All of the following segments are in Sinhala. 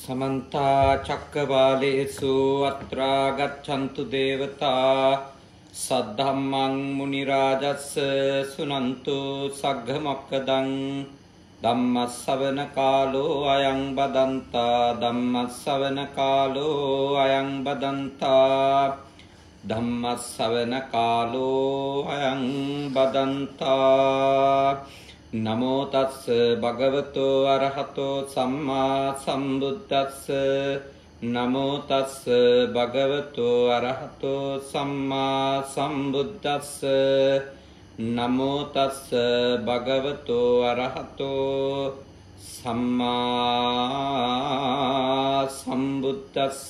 समन्ता चक्रवालेषु अत्रा गच्छन्तु देवता सद्धम्मं मुनिराजस्य सुनन्तु सग्घमक्कदं धम्मस्सवन कालो अयं बदन्ता धम्मस्सवन कालो अयं बदन्ता धम्मस्सवन कालो अयं बदन्ता नमो तस्स भगवतो अरहतो सम्मा सम्बुद्धस्स नमो तस्स भगवतो अरहतो सम्मा सम्बुद्धस्स नमो तस्स भगवतो अरहतो सम्मा सम्बुद्धस्स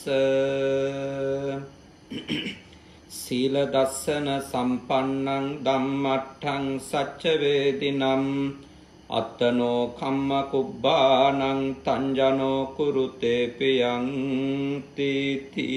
सील दर्शन संपन्नं धम्मट्ठं सच्चवेदिनं अत्तनो कम्म कुब्बानं तंजनो कुरुते पियं तीति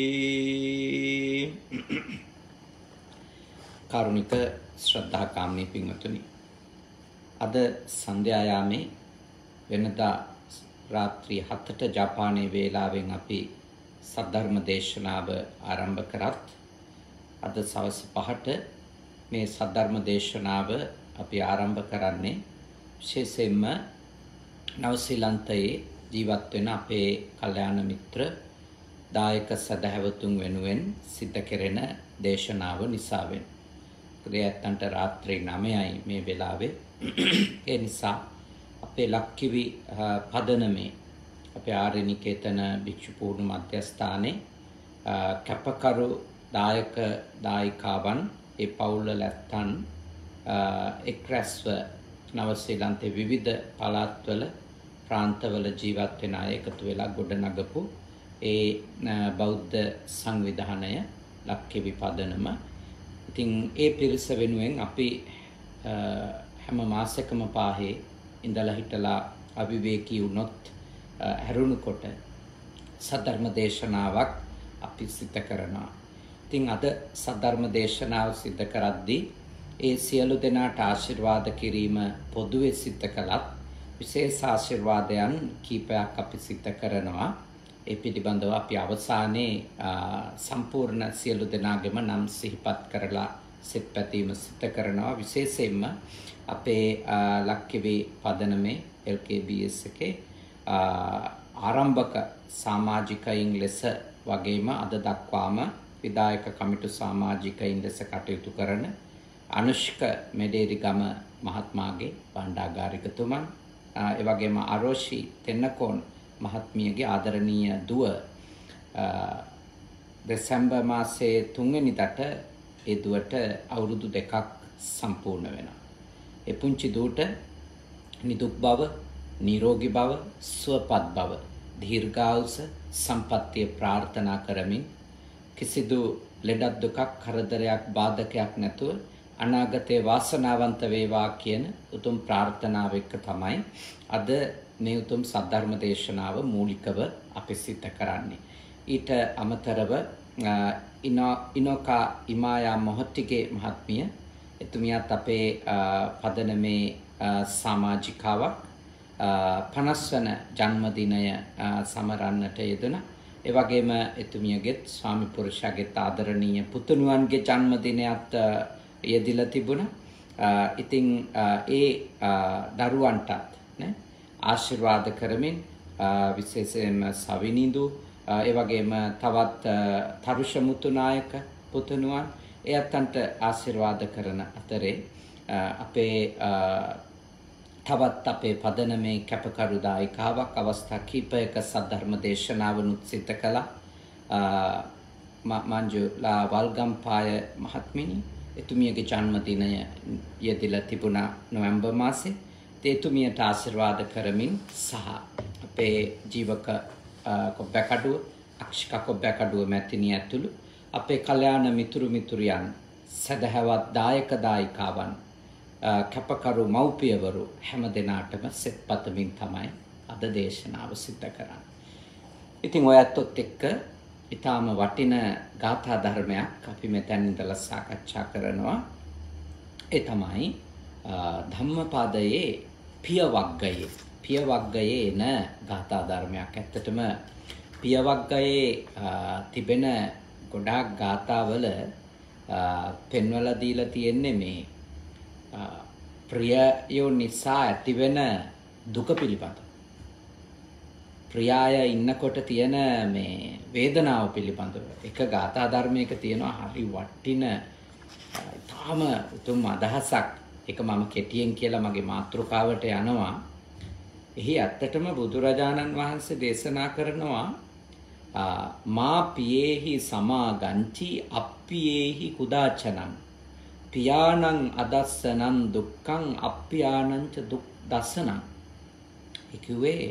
कारुणिक श्रद्धा कामनी पिंगतुनि अद संध्यायामे वेनदा रात्रि 7ට ජපානයේ වේලාවෙන් අපි සද්ධර්ම දේශනාව ආරම්භ කරත් අද සවස් 5ට මේ සද්ධර්ම දේශනාව අපි ආරම්භ කරන්නේ විශේෂයෙන්ම නව ශ්‍රීලන්තයේ ජීවත් වෙන අපේ කල්යාණ මිත්‍ර දායක සදහැවතුන් වෙනුවෙන් සිද්ධ කෙරෙන දේශනාව නිසාවෙන්. ක්‍රියාත්තන්ට රාත්‍රී 9යි මේ වෙලාවේ. ඒ නිසා අපේ ලක්කිවි පදනමේ අපේ ආර්යනිකේතන භික්ෂු පූර්ණ මධ්‍යස්ථානයේ කැපකරු දායක දායිකාවන් ඒ පවුල ලැත්තන් එක් රැස්ව නව ශ්‍රීලන්තයේ විවිධ පළාත්වල ප්‍රාන්තවල ජීවත් වෙන අය එකතු වෙලා ගොඩනගපු ඒ බෞද්ධ සංවිධානය ලක්කිවි පදනම. ඉතින් ඒ පිරිස වෙනුවෙන් අපි හැම මාසෙකම පාහේ ඉඳලා හිටලා අවිවේකී වුණොත් හැරුණුකොට සද්ධර්ම දේශනාවක් අපි සිද්ධ කරනවා. ඉතින් අද සද්ධර්ම දේශනාව සිද්ධ කරද්දී ඒ සියලු දෙනාට ආශිර්වාද කිරීම පොදුවේ සිද්ධ කළත් විශේෂ ආශිර්වාදයන් කීපයක් අපි සිද්ධ කරනවා. ඒ පිළිබඳව අපි අවසානයේ සම්පූර්ණ සියලු දෙනාගේම නම් සිහිපත් කරලා සිත පැතීම සිද්ධ කරනවා. විශේෂයෙන්ම අපේ ලක්කිවි පදනමේ LKBS එකේ ආරම්භක සමාජිකයින් ලෙස වගේම අද දක්වාම විදායක කමිටු සමාජිකයින් ලෙස කටයුතු කරන අනුෂ්ක මෙඩේරිගම මහත්මයාගේ භණ්ඩාගාරිකතුමන් ඒ වගේම අරෝෂි තෙන්නකෝන් මහත්මියගේ ආදරණීය දුව දෙසැම්බර් මාසයේ 3 වෙනිදාට ඒ දුවට අවුරුදු 2ක් සම්පූර්ණ වෙනවා. ඒ පුංචි දුවට නිදුක් බව, නිරෝගී බව, සුවපත් බව, දීර්ඝායුෂ සම්පන්නිය ප්‍රාර්ථනා කරමින් කිසිදු ලෙඩක් දුකක් කරදරයක් බාධකයක් නැතුව අනාගතයේ වාසනාවන්ත වේවා කියන උතුම් ප්‍රාර්ථනාව එක්ක තමයි අද මේ උතුම් සද්ධර්ම දේශනාව මූලිකව අපි සිද්ධ කරන්නේ. ඊට අමතරව ඉනෝකා ඉමායා මොහොත්තිගේ මහත්මිය එතුමියත් අපේ පදනමේ සමාජිකාවක් 50 වන ජන්මදිනය සමරන්නට යෙදුණා. ඒ වගේම එතුමියගෙත් ස්වාමි පුරුෂයාගෙත් ආදරණීය පුතුණුවන්ගේ ජන්මදිනයත් යෙදිලා තිබුණා. ඉතින් ඒ දරුවන්ටත් නේ ආශිර්වාද කරමින් විශේෂයෙන්ම සවිනිදු ඒ වගේම තවත් තරුෂ මුතුනායක පුතුණුවන් එයන්ට ආශිර්වාද කරන අතරේ අපේ තවත් අපේ පදනමේ කැපකරු දායිකාවක් අවස්ථා කීපයක සද්ධර්ම දේශනාවනුත් සිද්ධ කළා. මංජුලා වල්ගම්පාය මහත්මිනි එතුමියගේ ජන්මදිනය යෙදিলা තිබුණා නොවැම්බර් මාසේ. එතුමියට ආශිර්වාද කරමින් සහ අපේ ජීවක කොබ්බකඩුව අක්ෂිකා කොබ්බකඩුව මැතිණිය ඇතුළු අපේ කල්යාණ මිතුරු මිතුරියන් සදහවත් දායක දායිකාවන් කැපකරු මව්පියවරු හැම දිනාටම සෙත්පතමින් තමයි අද දේශනාව සිද්ධ කරන්නේ. ඉතින් ඔයත් එක්ක ඊටාම වටින ගාථා ධර්මයක් අපි මෙතන ඉඳලා සාකච්ඡා කරනවා. ඒ තමයි ධම්මපදයේ පිය වග්ගයේ පිය වග්ගයේ එන ගාථා ධර්මයක්. ඇත්තටම පිය වග්ගයේ තිබෙන ගොඩාක් ගාථාවල පෙන්වලා දීලා තියෙන්නේ මේ ප්‍රියයෝ නිසා ඇතිවෙන දුක පිළිබඳ. ප්‍රියාය ඉන්නකොට තියෙන මේ වේදනාව පිළිබඳව එක ගාථා ධර්මයක තියෙනවා හරි වටින තාම උතුම් අදහසක්. ඒක මම කෙටියෙන් කියලා මගේ මාතෘකාවට යනවා. එහි ඇත්තටම බුදුරජාණන් වහන්සේ දේශනා කරනවා මා පියේහි සමාගංචි අප්පියේහි කුදාචනං පියානං අදස්සනං දුක්ඛං අප්පියානං ච දුක් දසනං. ඒකුවේ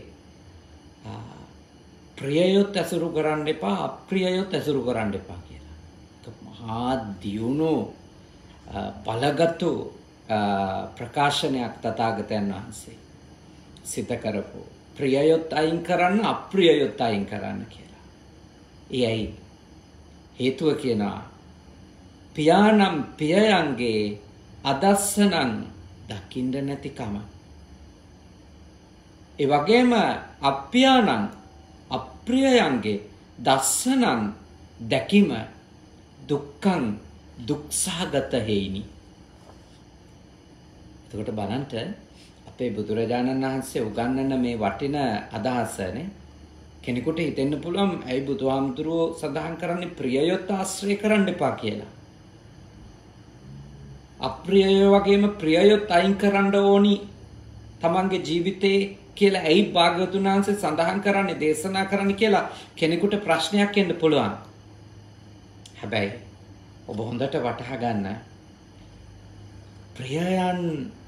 ප්‍රියයොත් ඇසුරු කරන්න එපා අප්‍රියයොත් ඇසුරු කරන්න එපා කියලා. ඒක මහා දියුණු බලගත්තු ප්‍රකාශනයක් තථාගතයන් වහන්සේ සිත කරපු. ප්‍රියයොත් අයින් කරන්න අප්‍රියයොත් අයින් කරන්න කියලා. එයයි හේතුව කියනවා පියානම් පියයන්ගේ අදස්සනං දකින්න නැතිකම. ඒ වගේම අප්‍යානං අප්‍රියයන්ගේ දස්සනං දැකීම දුක්ඛං දුක්සහගත හේිනි. එතකොට බලන්න අපේ බුදුරජාණන් වහන්සේ උගන්වන මේ වටින අදහසනේ කෙනෙකුට හිතෙන්න පුළුවන් ඇයි බුදුහාමුදුරුවෝ සඳහන් කරන්නේ ප්‍රියයොත් ආශ්‍රය කරන්න එපා කියලා. අප්‍රියයෝ වගේම ප්‍රියයොත් අයින් කරන්න ඕනි තමන්ගේ ජීවිතේ කියලා ඇයි භාග්‍යවතුන් වහන්සේ සඳහන් කරන්නේ දේශනා කරන්න කියලා කෙනෙකුට ප්‍රශ්නයක් එන්න පුළුවන්. හැබැයි ඔබ හොඳට වටහා ගන්න ප්‍රියයන්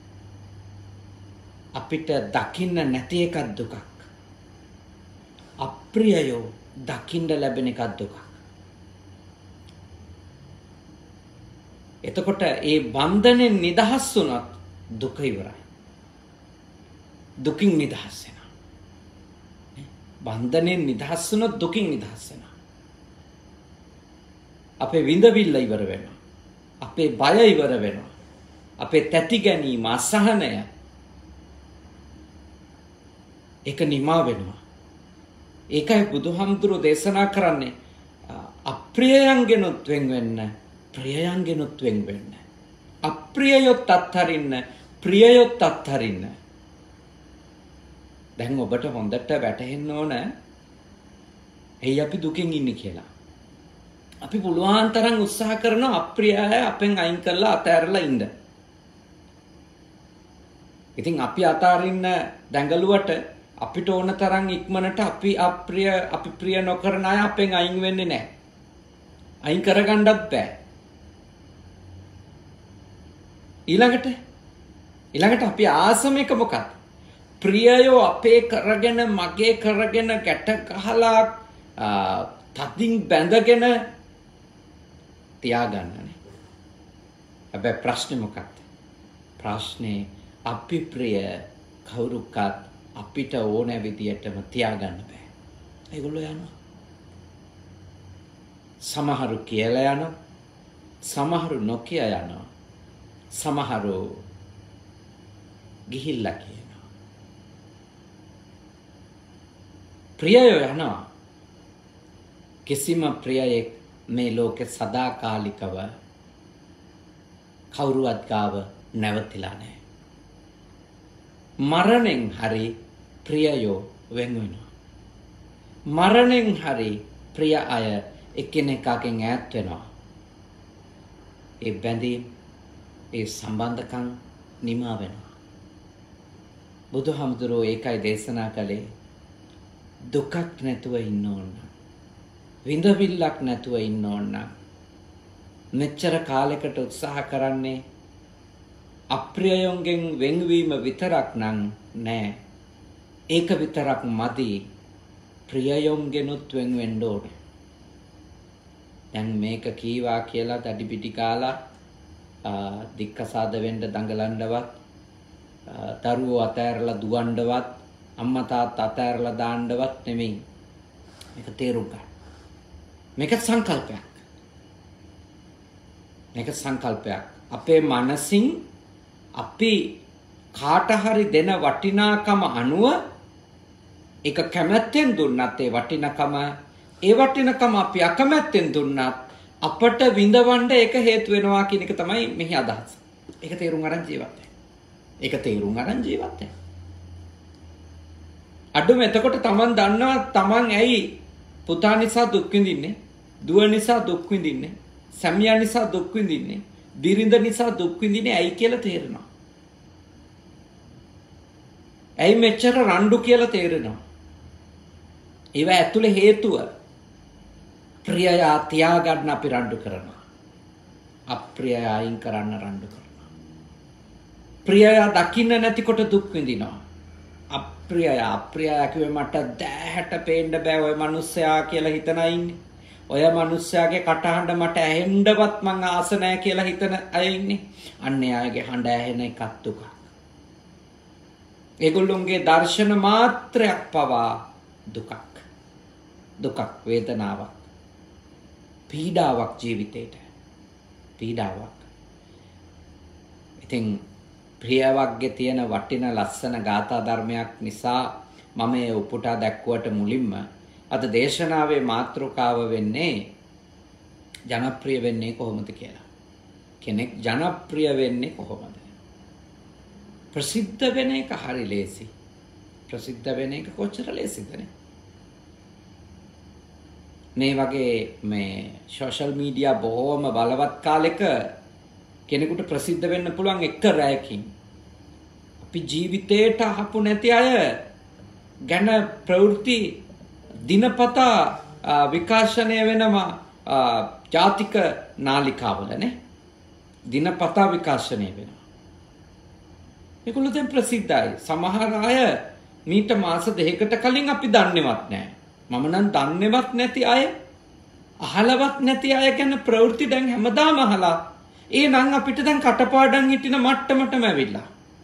අපිට දකින්න නැති එකක් දුකක්. අප්‍රියයෝ දකින්න ලැබෙන එකක් දුකක්. එතකොට ඒ බන්ධනෙන් නිදහස් වුණත් දුක ඉවරයි. දුකින් නිදහස් වෙනවා. බන්ධනෙන් නිදහස් වුණොත් දුකින් නිදහස් වෙනවා. අපේ විඳවිල්ල ඉවර වෙනවා. අපේ බය ඉවර වෙනවා. අපේ තැති ගැනීම අසහනය ඒක නිමා වෙනවා. ඒකයි බුදුහාමුදුරුවෝ දේශනා කරන්නේ අප්‍රියයන්ගෙනුත් වෙන් වෙන්න ප්‍රියයන්ගෙනුත් වෙන් වෙන්න. අප්‍රියයොත් අත්හරින්න ප්‍රියයොත් අත්හරින්න. දැන් ඔබට හොඳට වැටහෙන්න ඕන ඇයි අපි දුකින් ඉන්නේ කියලා. අපි පුළුවන් තරම් උත්සාහ කරනවා අප්‍රිය අය අපෙන් අයින් කරලා අතහැරලා ඉන්න. ඉතින් අපි අතාරින්න දැඟලුවට අපිට ඕන තරම් ඉක්මනට අපි ප්‍රිය නොකරන අය අපෙන් අයින් වෙන්නේ නැහැ. අයින් කරගන්නත් බෑ. ඊළඟට අපි ආසම එක මොකක්ද? ප්‍රියයෝ අපේ කරගෙන මගේ කරගෙන ගැට ගහලා තදින් බැඳගෙන තියාගන්නනේ. හැබැයි ප්‍රශ්නේ මොකක්ද? ප්‍රශ්නේ අපි ප්‍රිය කවුරුකත් අපිට ඕන විදියටම තියාගන්න බෑ. ඒගොල්ලෝ යනවා. සමහරු කියලා යනවා. සමහරු නොකිය යනවා. සමහරු ගිහිල්ලා කියනවා. ප්‍රියයෝ යනවා. කිසිම ප්‍රියයෙක් මේ ලෝකේ සදාකාලිකව කවුරුවත් ගාව නැවතිලා නැහැ. මරණයෙන් හරි ප්‍රියයෝ වෙන් වෙනවා. මරණයෙන් හරි ප්‍රිය අය එකිනෙකාගෙන් ඈත් වෙනවා. ඒ බැඳීම් ඒ සම්බන්ධකම් නිමා වෙනවා. බුදුහාමුදුරුවෝ ඒකයි දේශනා කළේ දුකක් නැතුව ඉන්න ඕන. විඳවිල්ලක් නැතුව ඉන්න ඕන. මෙච්චර කාලයකට උත්සාහ කරන්නේ අප්‍රියයන්ගෙන් වෙන්වීම විතරක් නෑ. ඒක විතරක් මදි. ප්‍රියයන්ගෙනුත් වෙන් වෙන්න ඕනේ. දැන් මේක කීවා කියලා දඩි පිටි කාලා දික්කසාද වෙන්න දඟලන්නවත් දරුවෝ අතෑරලා දුවන්නවත් අම්මා තාත්තා අතෑරලා දාන්නවත් නෙමෙයි. මේක තේරුම් ගන්න. මේක සංකල්පයක්. මේක සංකල්පයක්. අපේ මනසින් අපි කාට හරි දෙන වටිනාකම අනුව ඒක කැමැත්තෙන් දුන්නත් ඒ වටිනකම අපි අකමැත්තෙන් දුන්නත් අපට විඳවන්න ඒක හේතු වෙනවා කියන එක තමයි මෙහි අදහස. ඒක තේරුම් අරන් ජීවත් වෙන්න. අඩුම එතකොට තමන් දන්නවා තමන් ඇයි පුතා නිසා දුක් විඳින්නේ, දුව නිසා දුක් විඳින්නේ, සැමියා නිසා දුක් විඳින්නේ, බිරිඳ නිසා දුක් විඳින්නේ ඇයි කියලා තේරෙනවා. ඇයි මෙච්චර රණ්ඩු කියලා තේරෙනවා. ඒව ඇතුලේ හේතුව ප්‍රියයා තියාගන්න අපි රණ්ඩු කරනවා. අප්‍රියයා අයින් කරන්න රණ්ඩු කරනවා. ප්‍රියයා දකින්න නැතිකොට දුක් විඳිනවා. අප්‍රියයා කිව්වේ මට දැහැට පේන්න බෑ ඔය මිනිස්සයා කියලා හිතන අය ඉන්නේ. ඔය මිනිස්සයාගේ කටහඬ මට ඇහෙන්නවත් මං ආස නැහැ කියලා හිතන අය ඉන්නේ. අන්න එයාගේ හඬ ඇහෙන එකක් දුකක්. ඒගොල්ලොන්ගේ දර්ශන මාත්‍රයක් පවා දුකක්, වේදනාවක්, පීඩාවක් ජීවිතේට. පීඩාවක්. ඉතින් ප්‍රියවක්ගේ තියෙන වටින ලස්සන ගාථා ධර්මයක් නිසා මම ඒ උපුටා දැක්වුවට මුලින්ම අද දේශනාවේ මාතෘකාව වෙන්නේ ජනප්‍රිය වෙන්නේ කොහොමද කියලා. කෙනෙක් ජනප්‍රිය වෙන්නේ කොහොමද? ප්‍රසිද්ධ වෙන එක හරි ලේසි. ප්‍රසිද්ධ වෙන එක කොච්චර ලේසිද නේ? මේ වගේ මේ සෝෂල් මීඩියා බොහොම බලවත් කාලෙක කෙනෙකුට ප්‍රසිද්ධ වෙන්න පුළුවන් එක රැයකින්. අපි ජීවිතේට අහපු නැති අය ගැන ප්‍රවෘත්ති දිනපතා විකාශනය වෙනවා ජාතික නාලිකාවලනේ. දිනපතා විකාශනය වෙනවා. ඒගොල්ලෝ දැන් ප්‍රසිද්ධයි. සමහර අය මීට මාස දෙකකට කලින් අපි දන්නේවත් නැහැ. මම නම් දන්නේවත් නැති අය, අහලවත් නැති අය ගැන ප්‍රවෘත්ති දැන් හැමදාම අහලා ඒ නම් අපිට දැන් කටපාඩම් හිටින මට්ටමටම ඇවිල්ලා.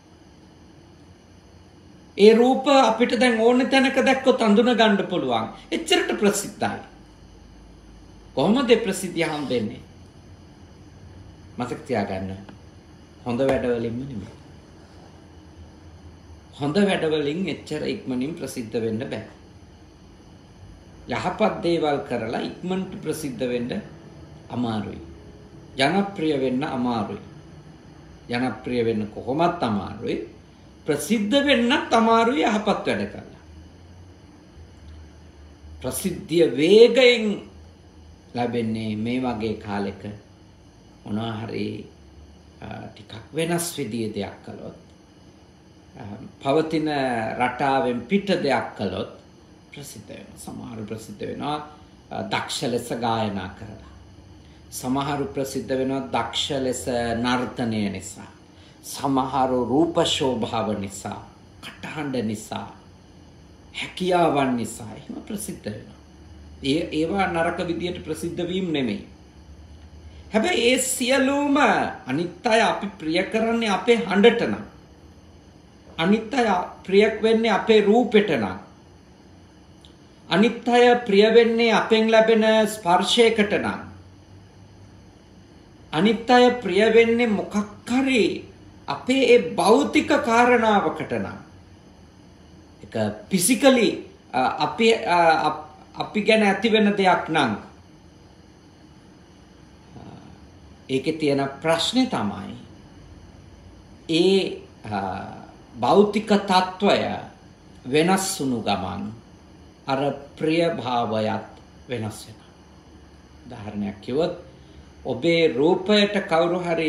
ඒ රූප අපිට දැන් ඕන තැනක දැක්කොත් අඳුන ගන්න පුළුවන්. එච්චරට ප්‍රසිද්ධයි. කොහොමද ප්‍රසිද්ධිය හම්බෙන්නේ? මතක තියාගන්න. හොඳ වැඩවලින්ම නෙමෙයි. හොඳ වැඩවලින් එච්චර ඉක්මනින් ප්‍රසිද්ධ වෙන්න බෑ. යහපත් දේවල් කරලා ඉක්මනට ප්‍රසිද්ධ වෙන්න අමාරුයි. ජනප්‍රිය වෙන්න අමාරුයි. ජනප්‍රිය වෙන්න කොහොමත් අමාරුයි. ප්‍රසිද්ධ වෙන්නත් අමාරුයි යහපත් වැඩ කරලා. ප්‍රසිද්ධිය වේගයෙන් ලැබෙන්නේ මේ වගේ කාලෙක මොනවා හරි ටිකක් වෙනස් විදිහේ දෙයක් කළොත්, පවතින රටාවෙන් පිට දෙයක් කළොත් ප්‍රසිද්ධ වෙනවා. සමහර ප්‍රසිද්ධ වෙනවා දක්ෂ ලෙස ගායනා කරලා. සමහරු ප්‍රසිද්ධ වෙනවා දක්ෂ ලෙස නර්තනය නිසා. සමහරු රූප ශෝභාව නිසා, කටහඬ නිසා, හැකියාවන් නිසා එහෙම ප්‍රසිද්ධ වෙනවා. ඒවා නරක විදියට ප්‍රසිද්ධ වීම නෙමෙයි. හැබැයි ඒ සියලුම අනිත් අය අපි ප්‍රිය කරන්නේ අපේ හඬට නම්. අනිත් අය ප්‍රිය වෙන්නේ අපේ රූපෙට නම්. අනිත් අය ප්‍රිය වෙන්නේ අපෙන් ලැබෙන ස්පර්ශයකට නම්. අනිත් අය ප්‍රිය වෙන්නේ මොකක් හරි අපේ ඒ භෞතික කාරණාවකට නම්. ඒක ෆිසිකලි අපි ගැන ඇති වෙන දෙයක් නම්. ඒකේ තියෙන ප්‍රශ්නේ තමයි ඒ භෞතික తত্ত্বය වෙනස් වුණු ගමන් අර ප්‍රිය භාවයත් වෙනස් වෙනවා. උදාහරණයක් කිව්වොත් ඔබේ රූපයට කවුරු හරි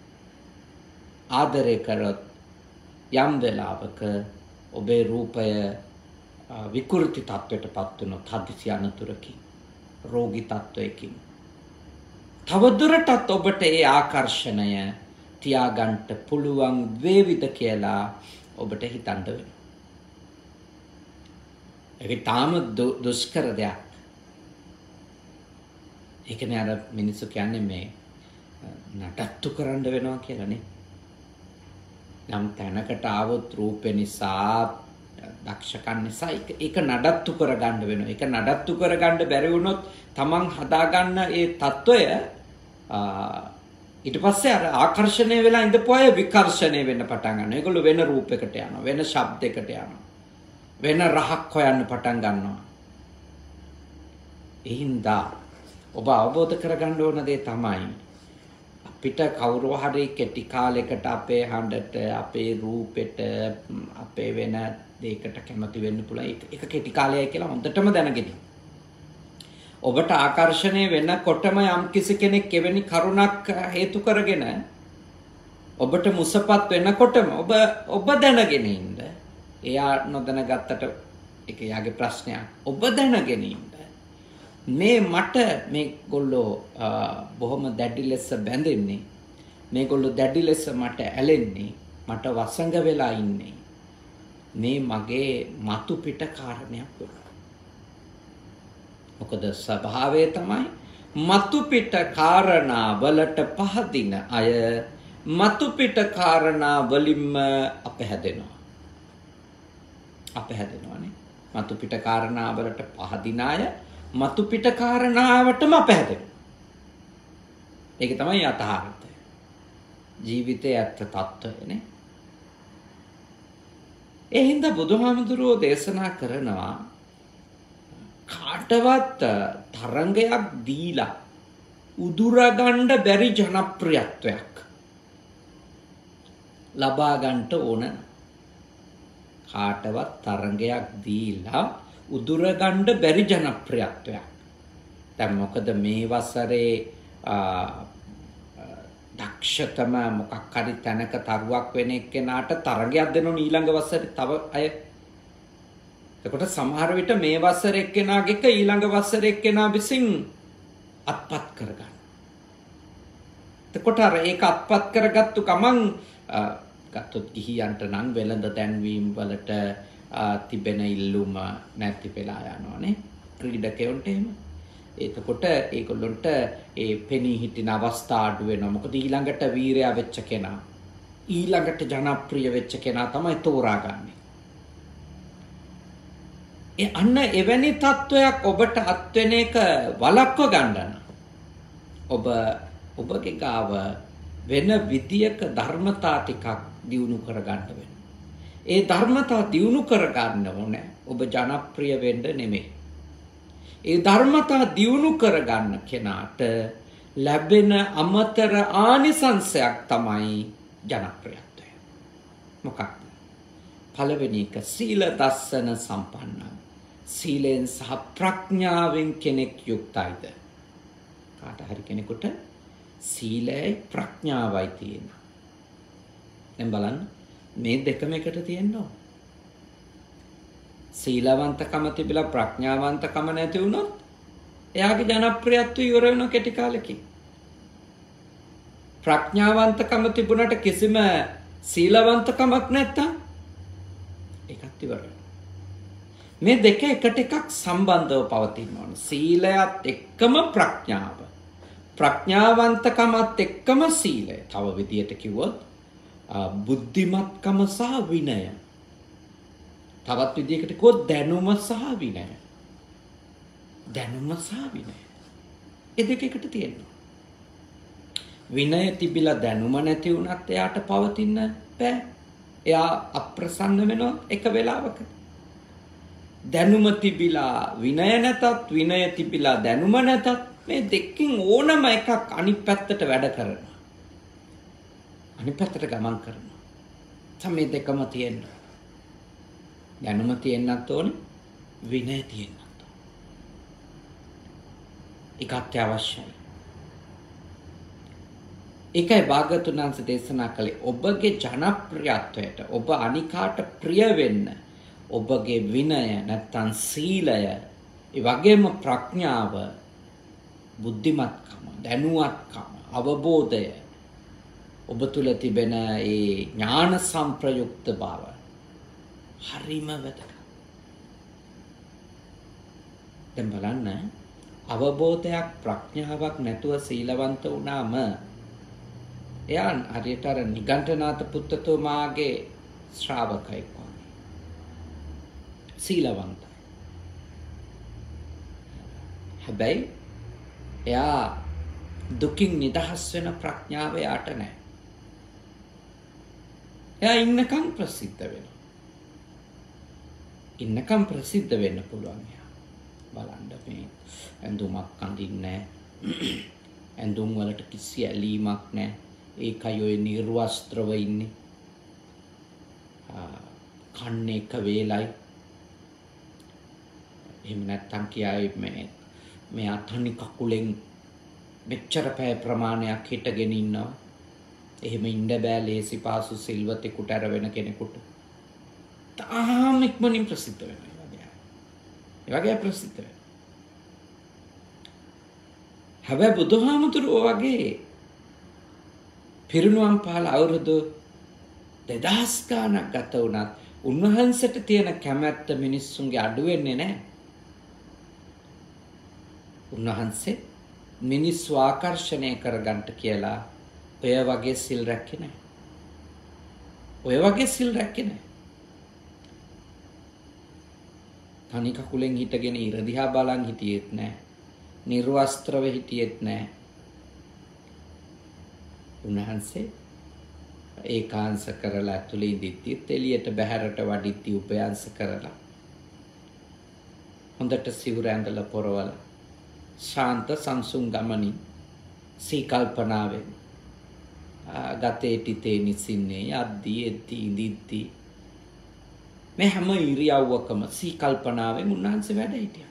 ආදරය කරොත් යම් වෙලාවක ඔබේ රූපය විකෘති තත්වයටපත් වුණොත් හදිසි අනතුරකින්, රෝගී තත්වයකින් තවදුරටත් ඔබට ඒ ආකර්ෂණය තියාගන්න පුළුවන් වේවිද කියලා ඔබට හිතන්න වෙනවා. ඒක තාම දුෂ්කර දෙයක්. ඒකනේ අර මිනිස්සු කියන්නේ මේ නටත්තු කරන්න වෙනවා කියලානේ. නම් තැනකට ආවොත් රූපේ නිසා, දක්ෂකම් නිසා ඒක නඩත්තු කරගන්න වෙනවා. ඒක නඩත්තු කරගන්න බැරි වුණොත් තමන් හදාගන්න ඒ తত্ত্বය ඊට පස්සේ අර ආකර්ෂණය වෙලා ඉඳපු අය විකර්ෂණය වෙන්න පටන් ගන්නවා. ඒගොල්ලෝ වෙන රූපයකට යනවා, වෙන ශබ්දයකට යනවා, වෙන රහක් හොයන්න පටන් ගන්නවා. ඒ හින්දා ඔබ අවබෝධ කරගන්න ඕන දේ තමයි අපිට කවුරු හරි කෙටි කාලයකට අපේ හඬට, අපේ රූපෙට, අපේ වෙන දෙයකට කැමති වෙන්න පුළුවන්. ඒක කෙටි කාලයයි කියලා හොඳටම දැනගෙන. ඔබට ආකර්ෂණය වෙනකොටම යම්කිසි කෙනෙක් එවැනි කරුණක් හේතු කරගෙන ඔබට මුසපත් වෙනකොටම ඔබ දැනගෙන ඉන්න. එයා නොදැනගත්තට ඒක යාගේ ප්‍රශ්නයක්. ඔබ දැනගෙන ඉන්න. මට මේගොල්ලෝ බොහොම දැඩි ලෙස බැඳෙන්නේ. මේගොල්ලෝ දැඩි ලෙස මට ඇලෙන්නේ. මට වසඟ වෙලා ඉන්නේ. මේ මගේ මතු පිට කාරණයක් වෙනවා. මොකද ස්වභාවය තමයි මතු පිට කාරණා වලට පහදින අය මතු පිට කාරණා වලින්ම අපහැදෙනවා. අපහැදෙනවානේ. මතු පිට කාරණා වලට පහදින අය මතු පිට කාරණාවටම අපහැදෙනවා. ඒක තමයි යථාර්ථය. ජීවිතයේ ඇත්ත తত্ত্বයනේ. ඒ හින්දා බුදුහාමුදුරුවෝ දේශනා කරනවා කාටවත් තරංගයක් දීලා උදුරගන්න බැරි ජනප්‍රියත්වයක් ලබා ගන්නට ඕන. කාටවත් තරංගයක් දීලා උදුරගන්න බැරි ජනප්‍රියත්වයක්. දැන් මොකද මේ වසරේ දක්ෂතම මොකක් හරි තැනක තරුවක් වෙන එක්කෙනාට තරගයක් දෙනවනේ ඊළඟ වසරේ තව අය. එතකොට සමහර විට මේ වසරේ එක්කෙනාගෙක ඊළඟ වසරේ එක්කෙනා විසින් අත්පත් කරගන්න. එතකොට අර ඒක අත්පත් කරගත්තු ගමන් ගත්තොත් ගිහියන්ට නම් වෙළඳ දැන්වීම් වලට තිබෙන ඉල්ලුම නැති වෙලා යනවානේ ක්‍රීඩකයන්ට එහෙම. එතකොට ඒගොල්ලන්ට ඒ පෙනී හිටින අවස්ථා අඩු වෙනවා. මොකද ඊළඟට වීරයා වෙච්ච කෙනා, ඊළඟට ජනප්‍රිය වෙච්ච කෙනා තමයි තෝරාගන්නේ. අන්න එවැනි තත්වයක් ඔබට අත් වෙන එක වළක්ව ගන්න ඔබගේ ගාව වෙන විදියක ධර්මතා ටිකක් දියුණු කරගන්න වෙනවා. ඒ ධර්මතා දියුණු කරගන්න ඕනේ ඔබ ජනප්‍රිය වෙන්න නෙමෙයි. ඒ ධර්මතා දියුණු කරගන්න කෙනාට ලැබෙන අමතර ආනිසංසයක් තමයි ජනප්‍රියත්වය. මොකක්ද? පළවෙනි එක සීල දස්සන සම්පන්නයි. සීලෙන් සහ ප්‍රඥාවෙන් කෙනෙක් යුක්තයිද? කාට හරි කෙනෙකුට සීලයයි ප්‍රඥාවයි තියෙනවා. දැන් බලන්න මේ දෙකම එකට තියෙනවා. සීලවන්තකම තිබිලා ප්‍රඥාවන්තකම නැති වුණොත් එයාගේ ජනප්‍රියත්වය ඉවර වෙන කෙටි කාලෙකින්. ප්‍රඥාවන්තකම තිබුණට කිසිම සීලවන්තකමක් නැත්තම් ඒකත් ඉවර වෙනවා. මේ දෙක එකට එකක් සම්බන්ධව පවතින්න ඕන. සීලයත් එක්කම ප්‍රඥාව. ප්‍රඥාවන්තකමත් එක්කම සීලය. තව විදියට කිව්වොත් බුද්ධිමත්කම සහ විනය. තවත් විදියකට කිව්වොත් දැනුම සහ විනය. දැනුම සහ විනය. ඒ දෙක එකට තියෙනවා. විනය තිබිලා දැනුම නැති වුණත් එයාට පවතින්න බෑ. එයා අප්‍රසන්න වෙනවා එක වෙලාවක. දැනුම තිබිලා විනය නැතත්, විනය තිබිලා දැනුම නැතත් මේ දෙකකින් ඕනම එකක් අනිත් පැත්තට වැඩ කරනවා. අනිත් පැත්තට ගමන් කරනවා. මේ දෙකම තියෙනවා. දැනුම තියෙන්නත් ඕනේ, විනය තියෙන්නත් ඕනේ. ඒක අත්‍යවශ්‍යයි. ඒකයි භාග්‍යවතුන් වහන්සේ දේශනා කළේ ඔබගේ ජනප්‍රියත්වයට, ඔබ අනිකාට ප්‍රිය වෙන්න ඔබගේ විනය නැත්තම් සීලය, ඒ වගේම ප්‍රඥාව, බුද්ධිමත්කම, දැනුවත්කම, අවබෝධය, ඔබ තුල තිබෙන ඒ ඥාන සංප්‍රයුක්ත බව හරිම වැදගත්. දැන් බලන්න අවබෝධයක් ප්‍රඥාවක් නැතුව සීලවන්ත වුණාම එයා හරියට අර නිගණ්ඨනාත පුත්තතුමාගේ ශ්‍රාවකයෙක් වගේ. සීලවන්තයි. හැබැයි එයා දුකින් නිදහස් වෙන ප්‍රඥාව යාට නැහැ. එයා ඉන්නකම් ප්‍රසිද්ධ වෙනවා. ඉන්නකම් ප්‍රසිද්ධ වෙන්න පුළුවන් එයා. බලන්න මේ ඇඳුමක් අඳින්නේ නැහැ. ඇඳුම් වලට කිසි ඇලීමක් නැහැ. ඒකයි ඔය නිර්වස්ත්‍රව ඉන්නේ. කන්නේ එක වේලයි. එහෙම නැත්තම් කියයි මේ අතනි කකුලෙන් මෙච්චර පැය ප්‍රමාණයක් හිටගෙන ඉන්නවා. එහෙම ඉන්න බෑ ලේසි පාසු සිල්වතෙකුට අර වෙන කෙනෙකුට. තාම ඉක්මනින් ප්‍රසිද්ධ වෙනවා ඒ වගේ ප්‍රසිද්ධ වෙනවා. හැබැයි බුදුහාමුදුරුවෝ වගේ පිරිනුවම් පාල අවුරුදු 2000 ගානක් ගත වුණත් උන්වහන්සේට තියෙන කැමැත්ත මිනිස්සුන්ගේ අඩු වෙන්නේ නැහැ. උන්වහන්සේ මිනිස්සු ආකර්ෂණය කරගන්න කියලා ඔය වගේ සිල් රැක්කේ නැහැ. ඔය වගේ සිල් රැක්කේ නැහැ. තනි කකුලෙන් හිටගෙන ඉර දිහා බලන් හිටියෙත් නැහැ. නිර්වස්ත්‍රව හිටියෙත් නැහැ. උන්වහන්සේ ඒකාංශ කරලා ඇතුළේ ඉඳිද්දිත් එළියට බහැරට වඩිද්දි උපයංශ කරලා හොඳට සිවුර ඇඳලා පොරවලා ශාන්ත සංසුන් ගමනින් සීකල්පනාවෙන් ගතේ තිතේ නිසින්නේ යද්දී එද්දී ඉඳිද්දී මේ හැම ඉරියව්වකම සීකල්පනාවෙන් උන්වහන්සේ වැඩ හිටියා.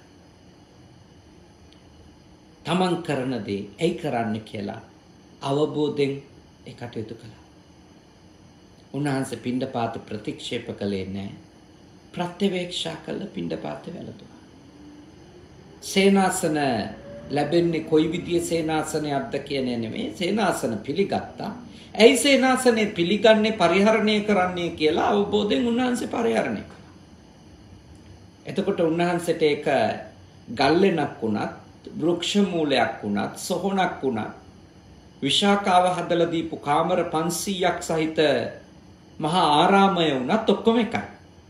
තමන් කරන දේ ඇයි කරන්න කියලා අවබෝධයෙන් ඒ කටයුතු කළා. උන්වහන්සේ පිණ්ඩපාත ප්‍රතික්ෂේප කළේ නැහැ. ප්‍රත්‍යවේක්ෂා කළ පිණ්ඩපාත වැළඳුවා. සේනාසන ලැබෙන්නේ කොයි විදිහේ සේනාසනයක්ද කියන්නේ නෙමෙයි. සේනාසන පිළිගත්තා. ඇයි සේනාසනේ පිළිගන්නේ පරිහරණය කරන්නේ කියලා අවබෝධයෙන් උන්වහන්සේ පරිහරණය කළා. එතකොට උන්වහන්සේට ඒක ගල්ලෙනක් වුණත්, වෘක්ෂ මූලයක් වුණත්, සොහොනක් වුණත්, විශාකාව හදලා දීපු කාමර 500ක් සහිත මහා ආරාමය වුණත් ඔක්කොම එකයි.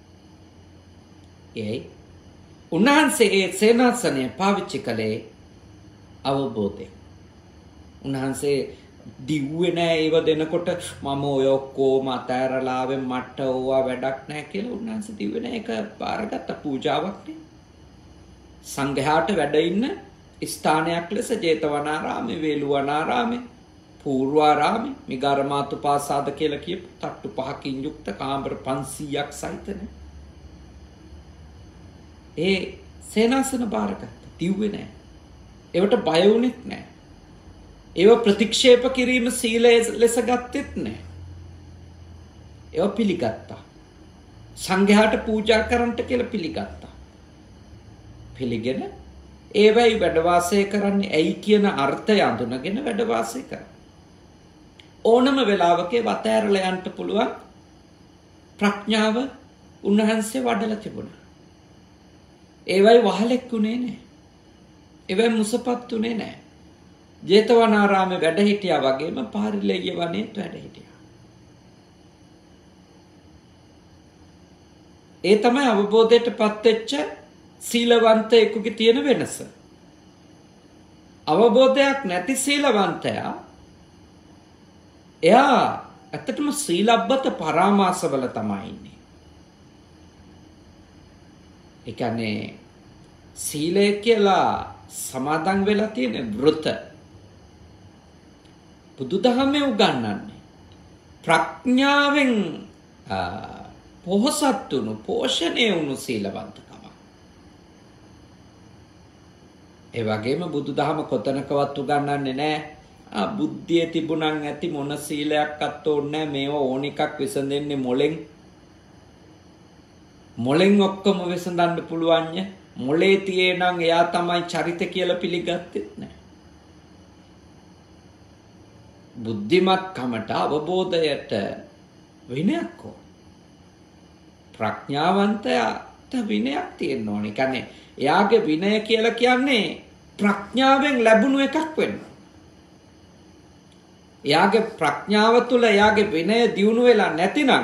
ඒයි උන්වහන්සේ ඒ සේනාසනය පාවිච්චි කළේ අවබෝධයෙන්. උන්වහන්සේ දිව්වේ නෑ ඒව දෙනකොට මම ඔය ඔක්කොම අතෑරලා ආවෙන් මට ඕවා වැඩක් නෑ කියලා උන්වහන්සේ දිව්වේ නෑ. ඒක බාරගත්ත පූජාවක් නේ. සංඝයාට වැඩ ඉන්න ස්ථානයක් ලෙස ජේතවනාරාමේ, වේළුවනාරාමේ, පූර්වාරාමේ, මිගාරමාතුපාසාද කියලා කියපු තට්ටු 5කින් යුක්ත කාමර 500ක් සහිතනේ. ඒ සේනාසන බාරගත්ත දිව්වේ නෑ. ඒවට බය වුණෙත් නෑ. ඒව ප්‍රතික්ෂේප කිරීම සීලය ලෙස ගත්තෙත් නෑ. ඒව පිළිගත්තා. සංඝයාට පූජා කරන්නට කියලා පිළිගත්තා. පිළිගෙන ඒවයි වැඩ වාසය කරන්නේ ඇයි කියන අර්ථය අඳුනගෙන වැඩ වාසය කරා. ඕනම වෙලාවක වතෑරලා යන්න පුළුවන් ප්‍රඥාව උන්වහන්සේ වඩලා තිබුණා. ඒවයි වහලෙක් උනේ නැහැ. ඒවයි මුසපත් උනේ නැහැ. ජේතවනාරාමේ වැඩ හිටියා වගේම පාරිලෙය වනේත් වැඩ හිටියා. ඒ තමයි අවබෝධයටපත් වෙච්ච සීලවන්තයෙකුගේ තියෙන වෙනස. අවබෝධයක් නැති සීලවන්තයා එයා ඇත්තටම සීලබ්බත පරාමාසවල තමයි ඉන්නේ. ඒ කියන්නේ සීලය කියලා සමාදන් වෙලා තියෙන වෘත බුදුදහමේ උගන්වන්නේ ප්‍රඥාවෙන් පොහොසත් වුණු පෝෂණය වුණු සීලවන්තකම. ඒ වගේම බුදුදහම කොතනකවත් උගන්වන්නේ නැහැ බුද්ධිය තිබුණන් ඇති මොන සීලයක්වත් ඕනේ නැහැ මේව ඕන එකක් විසඳෙන්නේ මොලෙන් ඔක්කොම විසඳන්න පුළුවන් ය. මොලේ තියේ නම් එයා තමයි චරිත කියලා පිළිගත්තෙත් නැහැ. බුද්ධිමත්කමට අවබෝධයට විනයක් ඕන. ප්‍රඥාවන්තයාට විනයක් තියෙන්න ඕනේ. ඒ කියන්නේ එයාගේ විනය කියලා කියන්නේ ප්‍රඥාවෙන් ලැබුණු එකක් වෙන්න. එයාගේ ප්‍රඥාව තුළ එයාගේ විනය දියුණු වෙලා නැතිනම්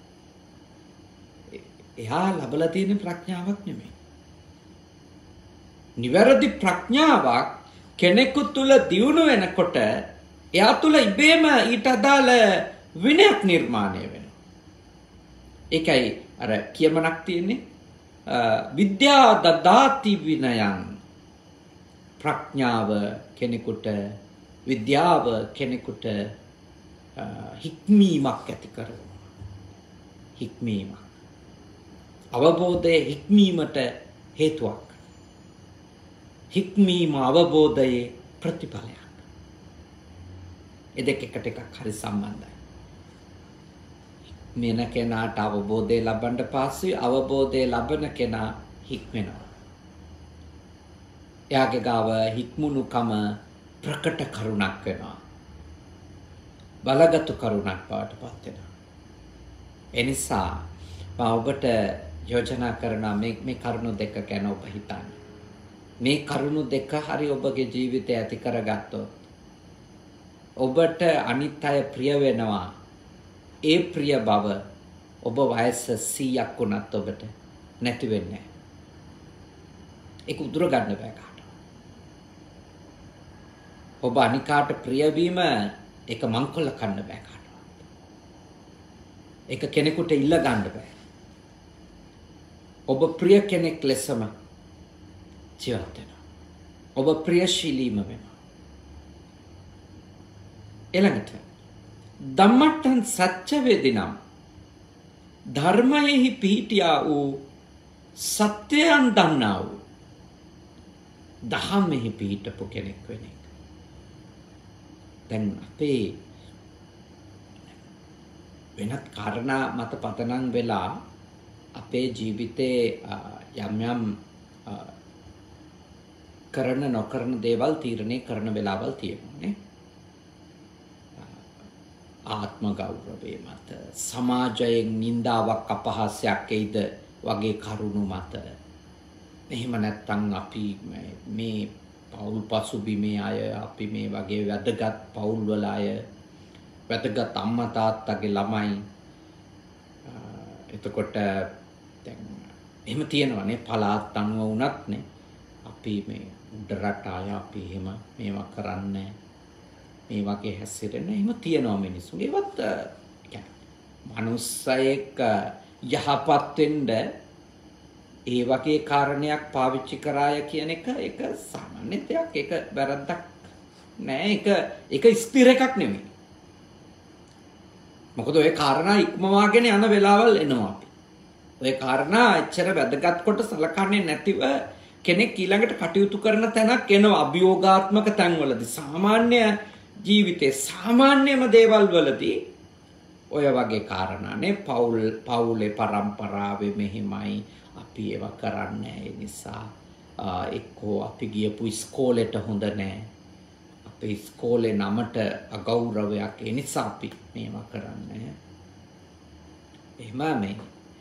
එයා ලබලා තියෙන ප්‍රඥාවක් නෙමෙයි. නිවැරදි ප්‍රඥාවක් කෙනෙකු තුල දියුණු වෙනකොට එයා තුල ඉබේම ඊට අදාළ විනයක් නිර්මාණය වෙනවා. ඒකයි අර කියමනක් තියෙන්නේ විද්‍යා දදාති විනයං. ප්‍රඥාව කෙනෙකුට විද්‍යාව කෙනෙකුට හික්මීමක් ඇති කරනවා. හික්මීමක්. අවබෝධයේ හික්මීමට හේතුවක්. හික්මීම අවබෝධයේ ප්‍රතිඵලයක්. ඒ දෙක එකට එකක් හරි සම්බන්ධයි. මෙන කෙනාට අවබෝධය ලබන්න පස්සේ අවබෝධය ලබන කෙනා හික්මෙනවා. එයාගේ ගාව හික්මුණුකම ප්‍රකට කරුණක් වෙනවා. බලගත් කරුණක් බවට පත් වෙනවා. එනිසා මම ඔබට යෝජනා කරනවා මේ කරුණු දෙක ගැන ඔබ හිතන්න. මේ කරුණු දෙක හරි ඔබගේ ජීවිතය ඇති කරගත්තොත් ඔබට අනිත් අය ප්‍රිය වෙනවා. ඒ ප්‍රිය බව ඔබ වයස 100ක් වුණත් ඔබට නැති වෙන්නේ නැහැ. ඒක උදුර ගන්න බෑ කාටවත්. ඔබ අනිකාට ප්‍රිය වීම ඒක මංකොල්ල කන්න බෑ කාටවත්. ඒක කෙනෙකුට ඉල්ල ගන්න බෑ. ඔබ ප්‍රිය කෙනෙක් ලෙසම ජීවත් වෙනවා. ඔබ ප්‍රියශීලීම වෙනවා. ඊළඟට ධම්මට්ඨං සත්‍ය වේදිනම් ධර්මයෙහි පිහිටියා වූ සත්‍යයන් දන්නා වූ දහමෙහි පිහිටපු කෙනෙක් වෙන එක. දැන් අපේ වෙනත් කාරණා මත පතනම් වෙලා අපේ ජීවිතේ යම් යම් කරන නොකරන දේවල් තීරණය කරන වෙලාවල් තියෙනවා නේ. ආත්ම ගෞරවයේ මත සමාජයෙන් නින්දාවක් අපහාසයක් එයිද වගේ කරුණු මත එහෙම නැත්නම් අපි මේ පෞල් පසුබිමේ අය අපි මේ වගේ වැදගත් පෞල් වල අය වැදගත් අම්මා තාත්තගේ ළමයි එතකොට දැන් එහෙම තියෙනවානේ පළාත් අනුව වුණත් නේ අපි මේ උඩ රට අය අපි එහෙම මේවා කරන්නේ මේ වගේ හැසිරෙන එහෙම තියෙනවා මිනිස්සු. ඒවත් මනුස්සයෙක් යහපත් වෙන්න ඒ වගේ කාරණයක් පාවිච්චි කරාය කියන එක ඒක සාමාන්‍ය දෙයක්. ඒක වැරද්දක් නෑ. ඒක ස්ථිර එකක් නෙමෙයි. මොකද ඔය කාරණා ඉක්මවාගෙන යන වෙලාවල් එනවා අපි. ඔය කාරණා එච්චර වැදගත් කොට සලකන්නේ නැතිව කෙනෙක් ඊළඟට කටයුතු කරන තැනක් එනවා අභියෝගාත්මක තැන්වලදී. සාමාන්‍ය ජීවිතේ සාමාන්‍යම දේවල් වලදී ඔය වගේ කාරණානේ පවුලේ පරම්පරාවේ මෙහිමයි අපි ඒවා කරන්නේ. ඒ නිසා එක්කෝ අපි ගියපු ඉස්කෝලේට හොඳ නැහැ. අපේ ඉස්කෝලේ නමට අගෞරවයක්. ඒ නිසා අපි මේවා කරන්නේ. එහෙම මේ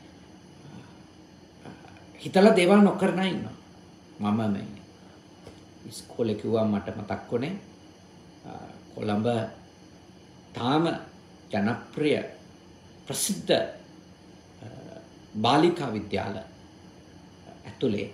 හිතලා දේවල් නොකරන ඉන්නවා. මම මේ ඉස්කෝලේ කිව්වා මට මතක් වුණේ කොළඹ තාම ජනප්‍රිය ප්‍රසිද්ධ බාලිකා විද්‍යාල ඇතුලේ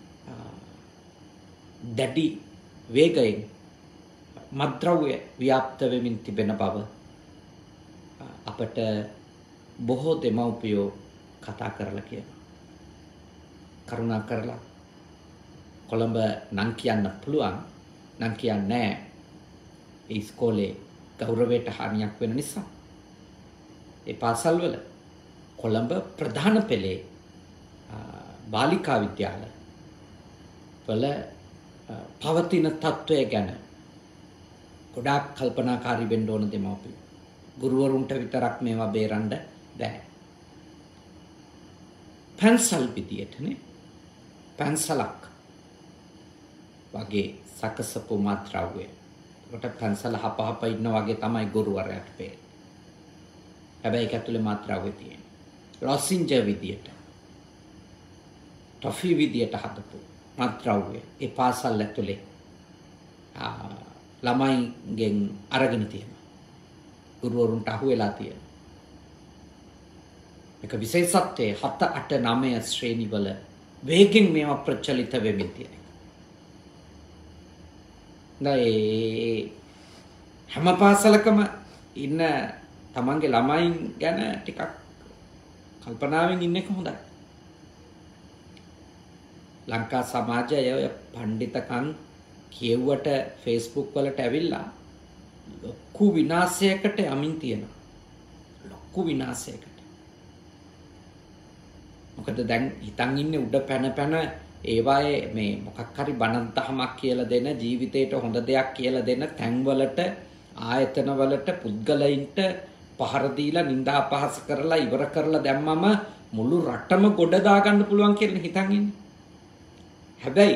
දැඩි වේගයෙන් මත්ද්‍රව්‍ය ව්‍යාප්ත වෙමින් තිබෙන බව අපට බොහෝ දෙමව්පියෝ කතා කරලා කියනවා. කරුණා කරලා කොළඹ නම් කියන්න පුළුවන් නම් කියන්නේ නැහැ. ඒ ඉස්කෝලේ ගෞරවයට හානියක් වෙන නිසා. ඒ පාසල්වල කොළඹ ප්‍රධාන පෙළේ බාලිකා විද්‍යාල වල පවතින තත්ත්වය ගැන ගොඩාක් කල්පනාකාරී වෙන්න ඕන දෙමව්පියෝ. ගුරුවරුන්ට විතරක් මේවා බේරන්න බෑ. පැන්සල් විදියටනේ පැන්සලක් වගේ සකසපු මත්ද්‍රව්‍ය. ඒකට පැන්සල හපහප ඉන්න වගේ තමයි ගුරුවරයාට පේන්නේ. හැබැයි ඒක ඇතුලේ මත්ද්‍රව්‍ය තියෙනවා. ලොසින්ජර් විදියට ටොෆි විදියට හදපු මත්ද්‍රව්‍ය ඒ පාසල් ඇතුලේ ළමයිගෙන් අරගෙන තියෙනවා. ගුරුවරුන්ට අහුවෙලා තියෙනවා. මේක විශේෂත්වයේ 7 8 9 ශ්‍රේණිවල වේගෙන් මේවා ප්‍රචලිත වෙමින් තියෙනවා. ඒ හැම පාසලකම ඉන්න තමන්ගේ ළමයින් ගැන ටිකක් කල්පනාවෙන් ඉන්න එක හොඳයි. ලංකා සමාජය ඔය පඬිතකම් කියවුවට Facebook වලට ඇවිල්ලා ලොකු විනාශයකට යමින් තියෙනවා. ලොකු විනාශයකට. මොකද දැන් හිතන් ඉන්නේ උඩ පැන ඒවායේ මේ මොකක් හරි බණක් දහමක් කියලා දෙන ජීවිතේට හොඳ දෙයක් කියලා දෙන තැන්වලට ආයතනවලට පුද්ගලයින්ට පහර දීලා නිඳා අපහාස කරලා ඉවර කරලා දැම්මම මුළු රටම ගොඩ දාගන්න පුළුවන් කියලා හිතන් ඉන්නේ. හැබැයි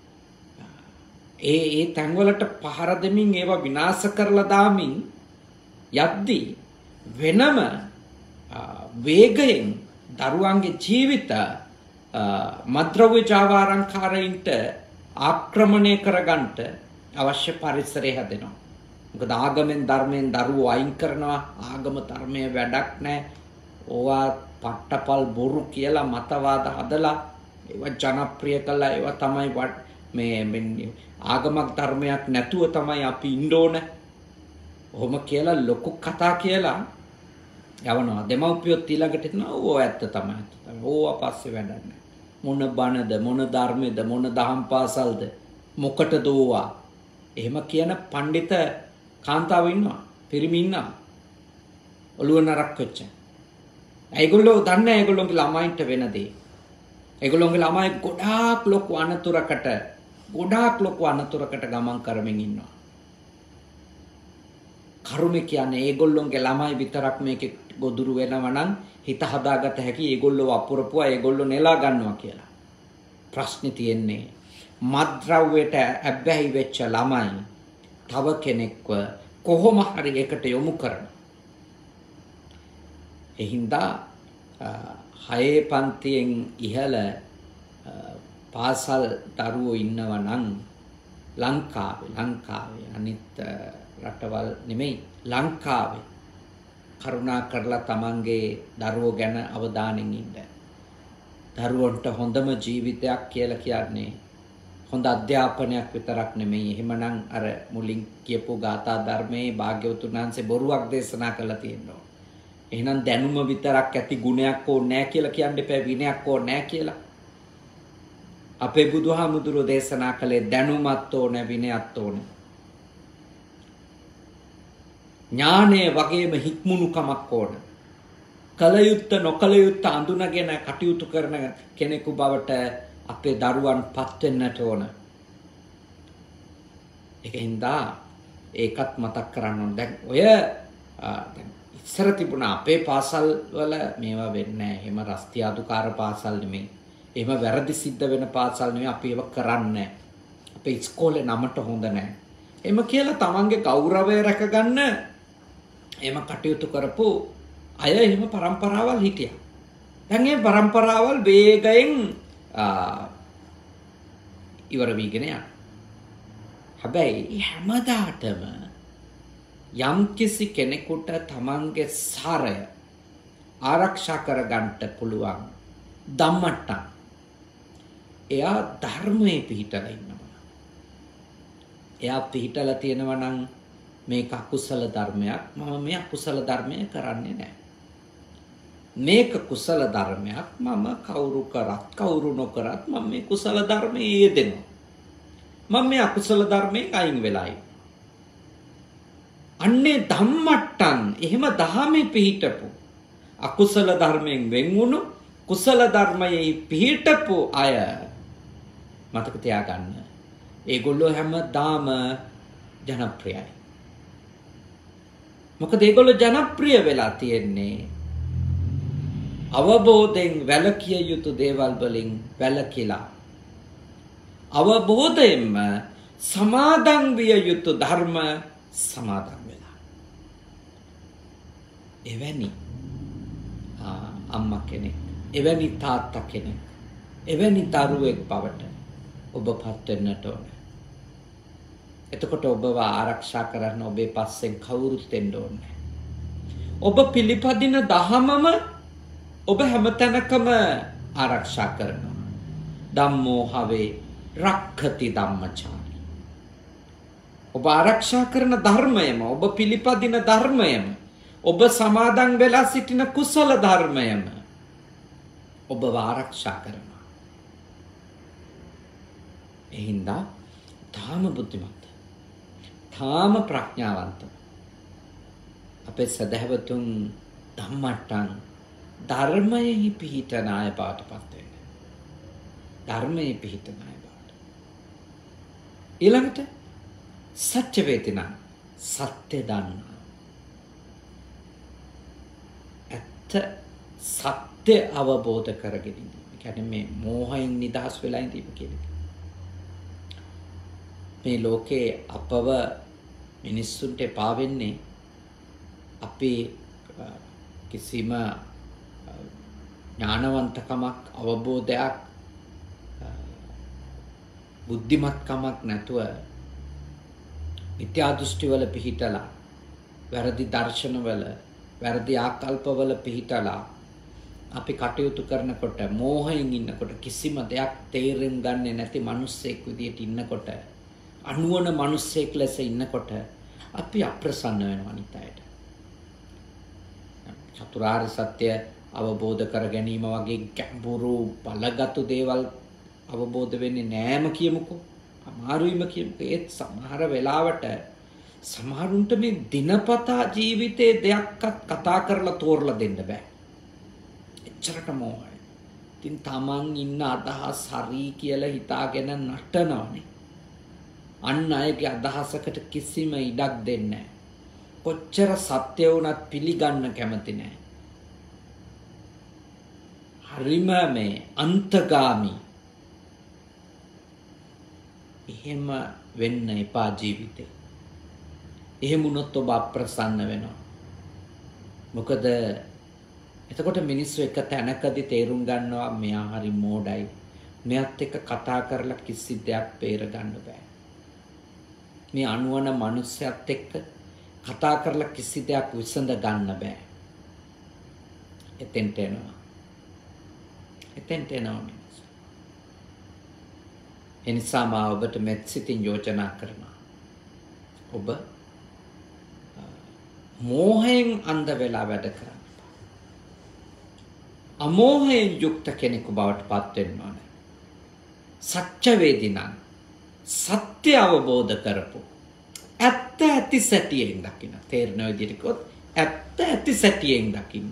ඒ තැන්වලට පහර දෙමින් ඒවා විනාශ කරලා දාමින් යද්දී වෙනම වේගයෙන් දරුවන්ගේ ජීවිත මද්‍රව්‍ය ජාවාරංකාරයින්ට ආක්‍රමණය කරගන්නට අවශ්‍ය පරිසරය හැදෙනවා. මොකද ආගමෙන් ධර්මයෙන් දරුවෝ අයින් කරනවා. ආගම ධර්මයේ වැඩක් නැහැ. ඕවා පට්ටපල් බොරු කියලා මතවාද හදලා ඒවා ජනප්‍රිය කළා. ඒවා තමයි මේ ආගමක් ධර්මයක් නැතුව තමයි අපි ඉන්න ඕන. ඔහොම කියලා ලොකු කතා කියලා යවනවා. දෙමව්පියොත් ඊළඟට හිතනවා ඕව ඇත්ත තමයි. ඕවා පස්සේ වැඩක් නැහැ. මොන බණද මොන ධර්මෙද මොන දහම් පාසල්ද මොකටද ඕවා? එහෙම කියන පඬිත කාන්තාව ඉන්නවා. පිරිමි ඉන්නවා. ඔළුව නරක් වෙච්ච. ඒගොල්ලෝ දන්නේ ඒගොල්ලෝගේ ළමයින්ට වෙන දේ. ඒගොල්ලෝගේ ළමයි ගොඩාක් ලොකු අනතුරකට ගමන් කරමින් ඉන්නවා. කරුමේ කියන්නේ ඒගොල්ලෝගේ ළමයි විතරක් මේකේ ගොදුරු වෙනවා නම් හිත හදාගත හැකි ඒගොල්ලෝ අපුරපුවා ඒගොල්ලෝ නෙලා ගන්නවා කියලා. ප්‍රශ්නේ තියෙන්නේ මත්ද්‍රව්‍යයට ඇබ්බැහි වෙච්ච ළමයි තව කෙනෙක්ව කොහොම හරි එකට යොමු කරන. ඒ හින්දා 6 පන්තියෙන් ඉහළ පාසල් දරුවෝ ඉන්නවා නම් ලංකාවේ අනිත් රටවල් නෙමෙයි ලංකාවේ කරුණා කරලා තමන්ගේ දරුවෝ ගැන අවධානයෙන් ඉන්න. දරුවන්ට හොඳම ජීවිතයක් කියලා කියන්නේ හොඳ අධ්‍යාපනයක් විතරක් නෙමෙයි. එහෙමනම් අර මුලින් කියපු ගාථා ධර්මයේ භාග්‍යවතුන් වහන්සේ බොරුවක් දේශනා කළා තියෙනවා. එහෙනම් දැනුම විතරක් ඇති ගුණයක් ඕනේ නැහැ කියලා කියන්න එපා. විනයක් ඕනේ නැහැ කියලා. අපේ බුදුහාමුදුරුවෝ දේශනා කළේ දැනුමත් ඕනේ විනයත් ඕනේ. ඥානය වගේම හික්මුණුකමක් ඕන. කලයුත්ත නොකලයුත්ත අඳුනගෙන කටයුතු කරන කෙනෙකු බවට අපේ දරුවන් පත් වෙන්නට ඕන. ඒකින්ද ඒකත් මතක් කරන්න ඕන. දැන් ඔය දැන් ඉස්සර තිබුණා අපේ පාසල් වල මේවා වෙන්නේ නැහැ. එහෙම රස්තියාදුකාර පාසල් නෙමෙයි. එහෙම වැරදි සිද්ධ වෙන පාසල් නෙමෙයි. අපි ඒව කරන්නේ නැහැ. අපේ ඉස්කෝලේ නමට හොඳ නැහැ. එහෙම කියලා තමන්ගේ ගෞරවය රැකගන්න එහෙම කටයුතු කරපු අය එහෙම પરම්පරාවල් හිටියා. දැන් මේ પરම්පරාවල් වේගයෙන් ඉවර වීගෙන යනවා. හැබැයි හැමදාටම යම්කිසි කෙනෙකුට තමන්ගේ සාරය ආරක්ෂා කරගන්න පුළුවන් ධම්මට්ටම් එයා ධර්මයේ පිහිටලා ඉන්නවා. එයා පිහිටලා තියෙනවා නම් මේක අකුසල ධර්මයක්. මම මේ අකුසල ධර්මය කරන්නේ නැහැ. මේක කුසල ධර්මයක්. මම කවුරු කරත් කවුරු නොකරත් මම මේ කුසල ධර්මයේ යෙදෙනවා. මම මේ අකුසල ධර්මයෙන් අයින් වෙලා ඉන්නවා. අන්නේ ධම්මට්ටම් එහෙම දහමේ පිහිටපු අකුසල ධර්මයෙන් වෙන් වුණු කුසල ධර්මයේ පිහිටපු අය මතක තියාගන්න. ඒගොල්ලෝ හැමදාම ජනප්‍රියයි. මොකද ඒගොල්ලෝ ජනප්‍රිය වෙලා තියෙන්නේ අවබෝධයෙන් වැළකිය යුතු දේවල් වලින් වැළකීලා අවබෝධයෙන්ම සමාදන් විය යුතු ධර්ම සමාදන් වෙලා. එවැනි අම්මා කෙනෙක්, එවැනි තාත්තා කෙනෙක්, එවැනි දරුවෙක් බවට ඔබපත් වෙන්නට ඕන. එතකොට ඔබව ආරක්ෂා කරන්න ඔබේ පස්සෙන් කවුරුත් එන්න ඕනේ. ඔබ පිළිපදින දහමම ඔබ හැමතැනකම ආරක්ෂා කරනවා. ධම්මෝ හවේ රක්ඛති ධම්මචාරී. ඔබ ආරක්ෂා කරන ධර්මයම, ඔබ පිළිපදින ධර්මයම, ඔබ සමාදන් වෙලා සිටින කුසල ධර්මයම ඔබව ආරක්ෂා කරනවා. එහින්දා තාම බුද්ධිමත්, තාම ප්‍රඥාවන්ත අපේ සදහවතුන් ධම්මට්ටන් ධර්මයෙහි පිහිටන අය පාටපත් වෙන්න. ධර්මයේ පිහිටන අය පාට. ඊළඟට සත්‍ය වේදිනා, සත්‍ය දන්නා. ඇත්ත සත්‍ය අවබෝධ කරගෙන ඉන්න. ඒ කියන්නේ මේ මෝහයෙන් නිදහස් වෙලා ඉඳීම කියන්නේ. මේ ලෝකේ අපව මිනිස්සුන්ට එපා වෙන්නේ අපේ කිසිම ඥානවන්තකමක්, අවබෝධයක්, බුද්ධිමත්කමක් නැතුව මිත්‍යා දෘෂ්ටිවල පිහිටලා, වැරදි දර්ශනවල, වැරදි ආකල්පවල පිහිටලා අපි කටයුතු කරනකොට, මෝහයෙන් ඉන්නකොට, කිසිම දෙයක් තේරුම් ගන්නේ නැති මිනිස්සෙක් විදියට ඉන්නකොට, අනුවන මිනිස්සෙක් ලෙස ඉන්නකොට අපි අප්‍රසන්න වෙනවා අනිත් අයට. චතුරාර්ය සත්‍ය අවබෝධ කර ගැනීම වගේ ගැඹුරු බලගත් දේවල් අවබෝධ වෙන්නේ නෑම කියමුකෝ. අමාරුයිම කියමුකෝ. ඒත් සමහර වෙලාවට සමහරුන්ට මේ දිනපතා ජීවිතයේ දෙයක්වත් කතා කරලා තෝරලා දෙන්න බෑ. එච්චරට මෝහයි. ඉතින් තමන් ඉන්න අදහස් හරි කියලා හිතාගෙන නටනවනේ. අන් අයගේ අදහසකට කිසිම ඉඩක් දෙන්නේ නැහැ. කොච්චර සත්‍ය වුණත් පිළිගන්න කැමති නැහැ. හරිම මේ අන්තගාමි. එහෙම වෙන්න එපා ජීවිතේ. එහෙම වුණොත් ඔබ අප්‍රසන්න වෙනවා. මොකද එතකොට මිනිස්සු එක තැනකදී තේරුම් ගන්නවා මෙයා හරි මෝඩයි. මෙයාත් එක්ක කතා කරලා කිසි දෙයක් බේර ගන්න බෑ. මේ අනුවන මනුස්සයත් එක්ක කතා කරලා කිසි දෙයක් විසඳ ගන්න බෑ. එතෙන්ට එනවා. මිනිස්සු. එනිසා මා ඔබට මෙත් සිතින් යෝජනා කරනවා. ඔබ මෝහයෙන් අන්ධ වෙලා වැඩ කරන්න. අමෝහයෙන් යුක්ත කෙනෙකු බවට පත් වෙන්න ඕන. සත්‍ය වේදිනා, සත්‍ය අවබෝධ කරපු, ඇත්ත ඇති සැටියෙන් දකින්න. තේරෙන විදිහට කිව්වොත් ඇත්ත ඇති සැටියෙන් දකින්න.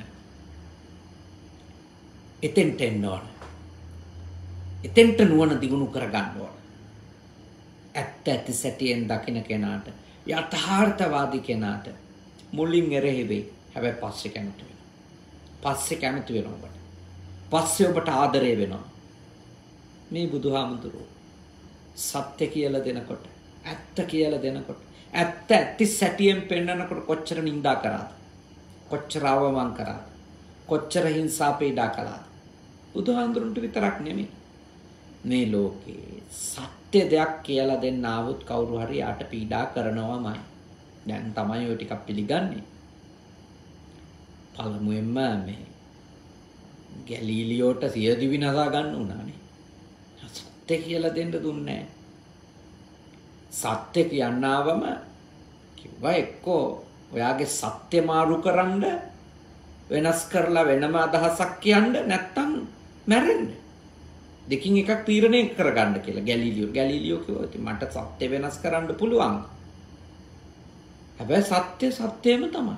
එතෙන්ට එන්න ඕන. එතෙන්ට නුවණ දිනු කර ගන්න ඕන. ඇත්ත ඇති සැටියෙන් දකින්න කෙනාට, යථාර්ථවාදී කෙනාට මුලින් එරෙහි වෙයි. හැබැයි පස්සේ කැමති වෙනවා. පස්සේ කැමති වෙනවා ඔබට. පස්සේ ඔබට ආදරය වෙනවා. මේ බුදුහාමුදුරුවෝ සත්‍ය කියලා දෙනකොට, ඇත්ත කියලා දෙනකොට, ඇත්ත ඇති සැටියෙන් පෙන්නනකොට කොච්චර නිඳා කරාද? කොච්චර අවමන් කරාද? කොච්චර හිංසා පීඩා කළාද? බුදුහාමුදුරන්ට විතරක් නෙමෙයි. මේ ලෝකේ සත්‍ය දෙයක් කියලා දෙන්න ආවොත් කවුරු හරි යාට පීඩා කරනවාමයි. දැන් තමයි ඔය ටිකක් පිළිගන්නේ. පළමුවෙන්ම මේ ගැලීලියෝට සියදිවි නසා ගන්න උනානේ. සත්‍ය කියලා දෙන්න දුන්නේ නැහැ. සත්‍ය කියනවම කිව්වා එක්කෝ ඔයාගේ සත්‍ය මාරු කරන්න, වෙනස් කරලා වෙනම අදහසක් කියන්න, නැත්තම් මැරෙන්න. දෙකින් එකක් තීරණය කරගන්න කියලා ගැලීලියෝ කිව්වා. ඉතින් මට සත්‍ය වෙනස් කරන්න පුළුවන්. හැබැයි සත්‍ය සත්‍යම තමයි.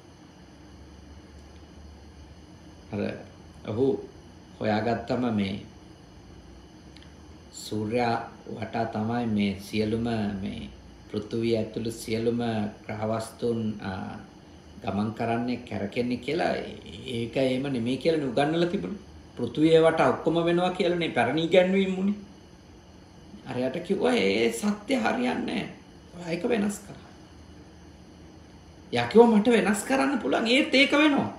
ඔහු හොයාගත්තම මේ සූර්යයා වටා තමයි මේ සියලුම මේ පෘථුවිය ඇතුළු සියලුම ග්‍රහ වස්තුන් ගමන් කරන්නේ, කැරකෙන්නේ කියලා. ඒක එහෙම නෙමෙයි කියලා උගන්වලා තිබුණේ. පෘථුවිය වටා ඔක්කොම වෙනවා කියලා නේ පැරණි ඉගැන්වීම් උනේ. අරයට කිව්වා ඒ සත්‍ය හරියන්නේ නැහැ. ඔයා ඒක වෙනස් කරා. යා කිව්වා මට වෙනස් කරන්න පුළුවන්. ඒත් ඒක වෙනවා.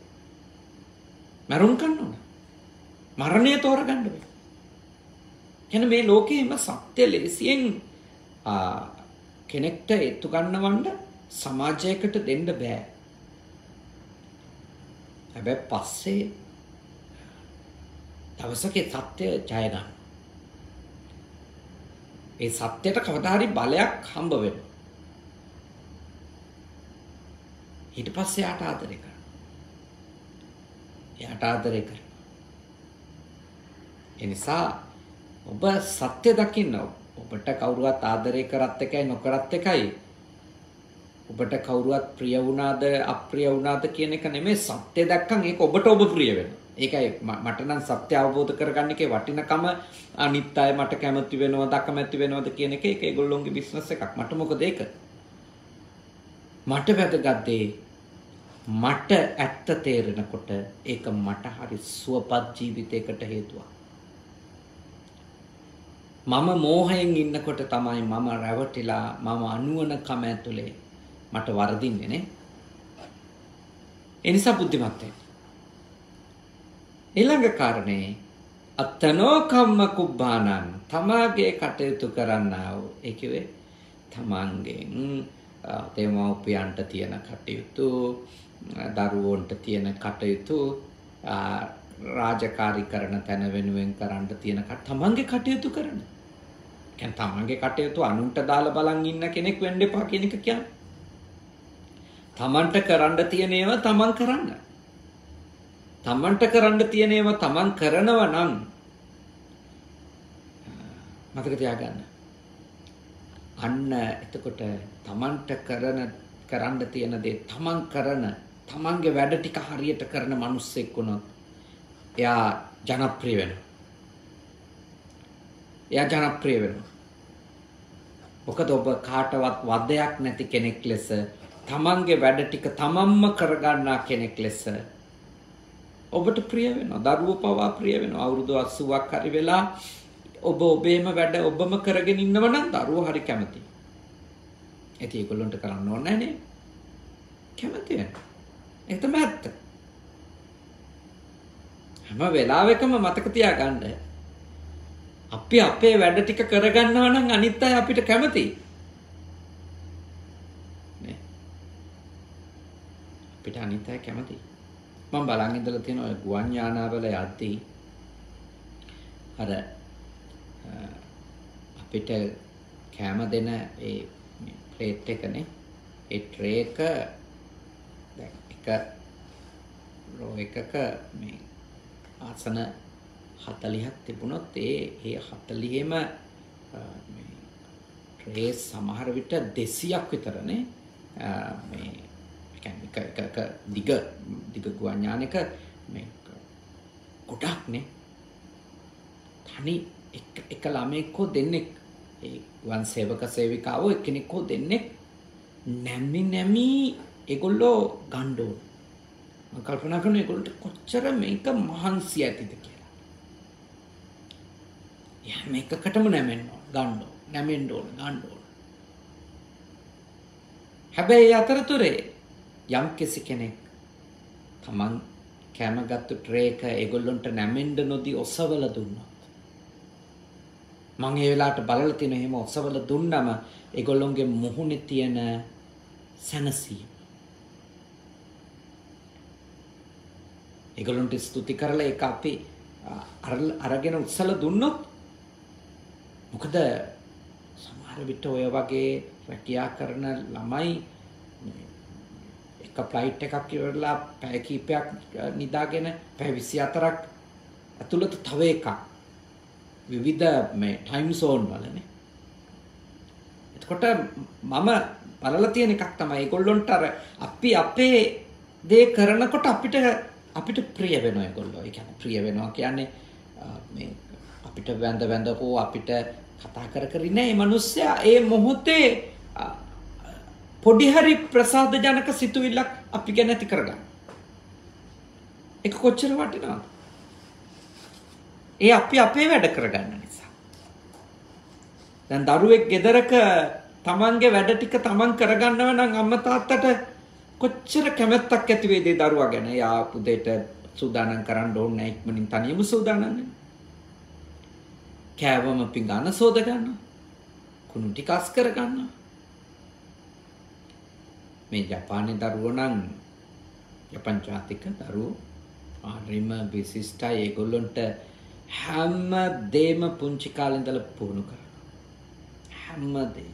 මරුන් කන්න ඕන. මරණය තෝරගන්න බෑ. කියන්නේ මේ ලෝකේම සත්‍ය ලෙසියෙන් කෙනෙක්ට ඒත්තු ගන්නවන්න සමාජයකට දෙන්න බෑ. හැබැයි පස්සේ දවසක සත්‍ය ජය ගන්න. ඒ සත්‍යයට කවදා හරි බලයක් හම්බ වෙනවා. ඊට පස්සේ යාට ආදරේ කරනවා. යාට ආදරේ කරනවා. ඒ නිසා ඔබ සත්‍ය දකින්න. ඔබට කවුරුවත් ආදරේ කරත් එකයි නොකරත් එකයි. ඔබට කවුරුවත් ප්‍රිය වුණාද අප්‍රිය වුණාද කියන එක නෙමෙයි. සත්‍ය දැක්කම ඒක ඔබට ඔබ ප්‍රිය වෙනවා. ඒකයි මට නම් සත්‍ය අවබෝධ කරගන්න එකේ වටිනකම. අනිත් අය මට කැමති වෙනවද අකමැති වෙනවද කියන එක ඒක ඒගොල්ලොන්ගේ බිස්නස් එකක්. මට මොකද ඒක? මට වැදගත් දේ මට ඇත්ත තේරෙනකොට ඒක මට හරි සුවපත් ජීවිතයකට හේතුවක්. මම මෝහයෙන් ඉන්නකොට තමයි මම රැවටිලා මම අනුවණකම ඇතුලේ මට වරදින්නේ නේ. ඒ නිසා බුද්ධිමත් වෙන්න. ඊළඟ කාරණේ අත්තනෝ කම්ම කුබ්බානං තමාගේ කටයුතු කරන්නා වූ ඒ කිව්වේ තමන්ගෙන් දෙමව්පියන්ට තියෙන කටයුතු දරුවන්ට තියෙන කටයුතු රාජකාරී කරන තැන වෙනුවෙන් කරන්න තියෙන තමන්ගේ කටයුතු කරන. කියන්නේ තමන්ගේ කටයුතු අනුන්ට දාලා බලන් ඉන්න කෙනෙක් වෙන්න එපා කියන එක කියන්නේ. තමන්ට කරන්න තියෙන ඒවා තමන් කරන්න. තමන්ට කරන්න තියෙන ඒවා තමන් කරනවා නම් මතක තියාගන්න. අන්න එතකොට තමන්ට කරන්න තියෙන දේ තමන් කරන තමන්ගේ වැඩ ටික හරියට කරන මිනිස්සෙක් වුණොත් එයා ජනප්‍රිය වෙනවා. එයා ජනප්‍රිය වෙනවා. මොකද ඔබ කාටවත් වදයක් නැති කෙනෙක් ලෙස තමන්ගේ වැඩ ටික තමන්ම කරගන්නා කෙනෙක් ලෙස ඔබට ප්‍රිය වෙනවා. දරුවෝ පවා ප්‍රිය වෙනවා. අවුරුදු 80ක් හරි වෙලා ඔබ ඔබේම වැඩ ඔබම කරගෙන ඉන්නව නම් දරුවෝ හරි කැමතියි. ඒකේ ඒගොල්ලන්ට කරන්න ඕනේ නැහැ නේ. කැමති වෙනවා. ඒක තමයි ඇත්ත. හැම වෙලාවෙකම මතක තියාගන්න අපි අපේ වැඩ ටික කරගන්නවා නම් අනිත් අය අපිට කැමතියි. නේ? අපිට අනිත් අය කැමතියි. මම බලන් ඉඳලා තියෙන ඔය ගුවන් යානාවල යද්දී අර අපිට කැම දෙන ඒ ප්ලේට් එකනේ ඒ ට්‍රේ එක දැන් එක රෝ එකක මේ ආසන 40ක් තිබුණොත් ඒ 40ෙම මේ ට්‍රේ සමහර විට 200ක් විතරනේ මේ කියන්නේ එක දිග ගුවන් යානයක මේ ගොඩක් නේ තනි එක ළමෙක් හෝ දෙන්නෙක් ඒ ගුවන් සේවක සේවිකාවෝ එක්කෙනෙක් හෝ දෙන්නෙක් නැමි ඒගොල්ලෝ ගන්න ඕන. මම කල්පනා කරනවා ඒගොල්ලන්ට කොච්චර මේක මහන්සි ඇතිද කියලා. යා මේකකටම නැමෙන්න ඕන. හැබැයි අතරතුරේ යම් කෙනෙක් තමන් කැමගත්තු ට්‍රේ එක ඒගොල්ලන්ට නැමෙන්න නොදී ඔසවල දුන්නා. මම ඒ වෙලාවට බලලා තියෙන එහෙම ඔසවල දුන්නම ඒගොල්ලොන්ගේ මුහුණේ තියෙන සැනසීම. ඒගොල්ලන්ට ස්තුති කරලා ඒක අපි අරගෙන උත්සල දුන්නොත් මොකද සමහර විට ඔය වගේ රැකියා කරන ළමයි එක ෆ්ලයිට් එකක් ඉවරලා පැය කිහිපයක් නිදාගෙන පැය 24ක් ඇතුළත තව එකක් විවිධ මේ ටයිම් සෝන් වලනේ. එතකොට මම බලලා තියෙන එකක් තමයි ඒගොල්ලොන්ට අර අපි අපේ දේ කරනකොට අපිට ප්‍රිය වෙනවා ඒගොල්ලෝ. ඒ කියන්නේ ප්‍රිය වෙනවා කියන්නේ මේ අපිට වැඳ හෝ අපිට කතා කර ඉන්නේ මේ මිනිස්සයා ඒ මොහොතේ පොඩි හරි ප්‍රසාදජනක සිතුවිල්ලක් අපි ගැන ඇති කරගන්න. ඒක කොච්චර වටිනවද? ඒ අපි අපේ වැඩ කරගන්න නිසා. දැන් දරුවෙක් ගෙදරක තමන්ගේ වැඩ ටික තමන් කරගන්නව නම් අම්මා තාත්තට කොච්චර කැමැත්තක් ඇති වේද ඒ දරුවා ගැන. යා පුතේට සූදානම් කරන්න ඕනේ නැහැ ඉක්මනින් තනියම සූදානම් වෙන්න. කෑවම පිඟාන සෝද ගන්නවා. කුණු ටික අස් කර ගන්නවා. මේ ජපානයේ දරුවෝ නම් ජපන් ජාතික දරුවෝ ආරිම විශිෂ්ටයි. ඒගොල්ලන්ට හැම දෙම පුංචි කාලේ ඉඳලා පුහුණු කරනවා. හැමදේම.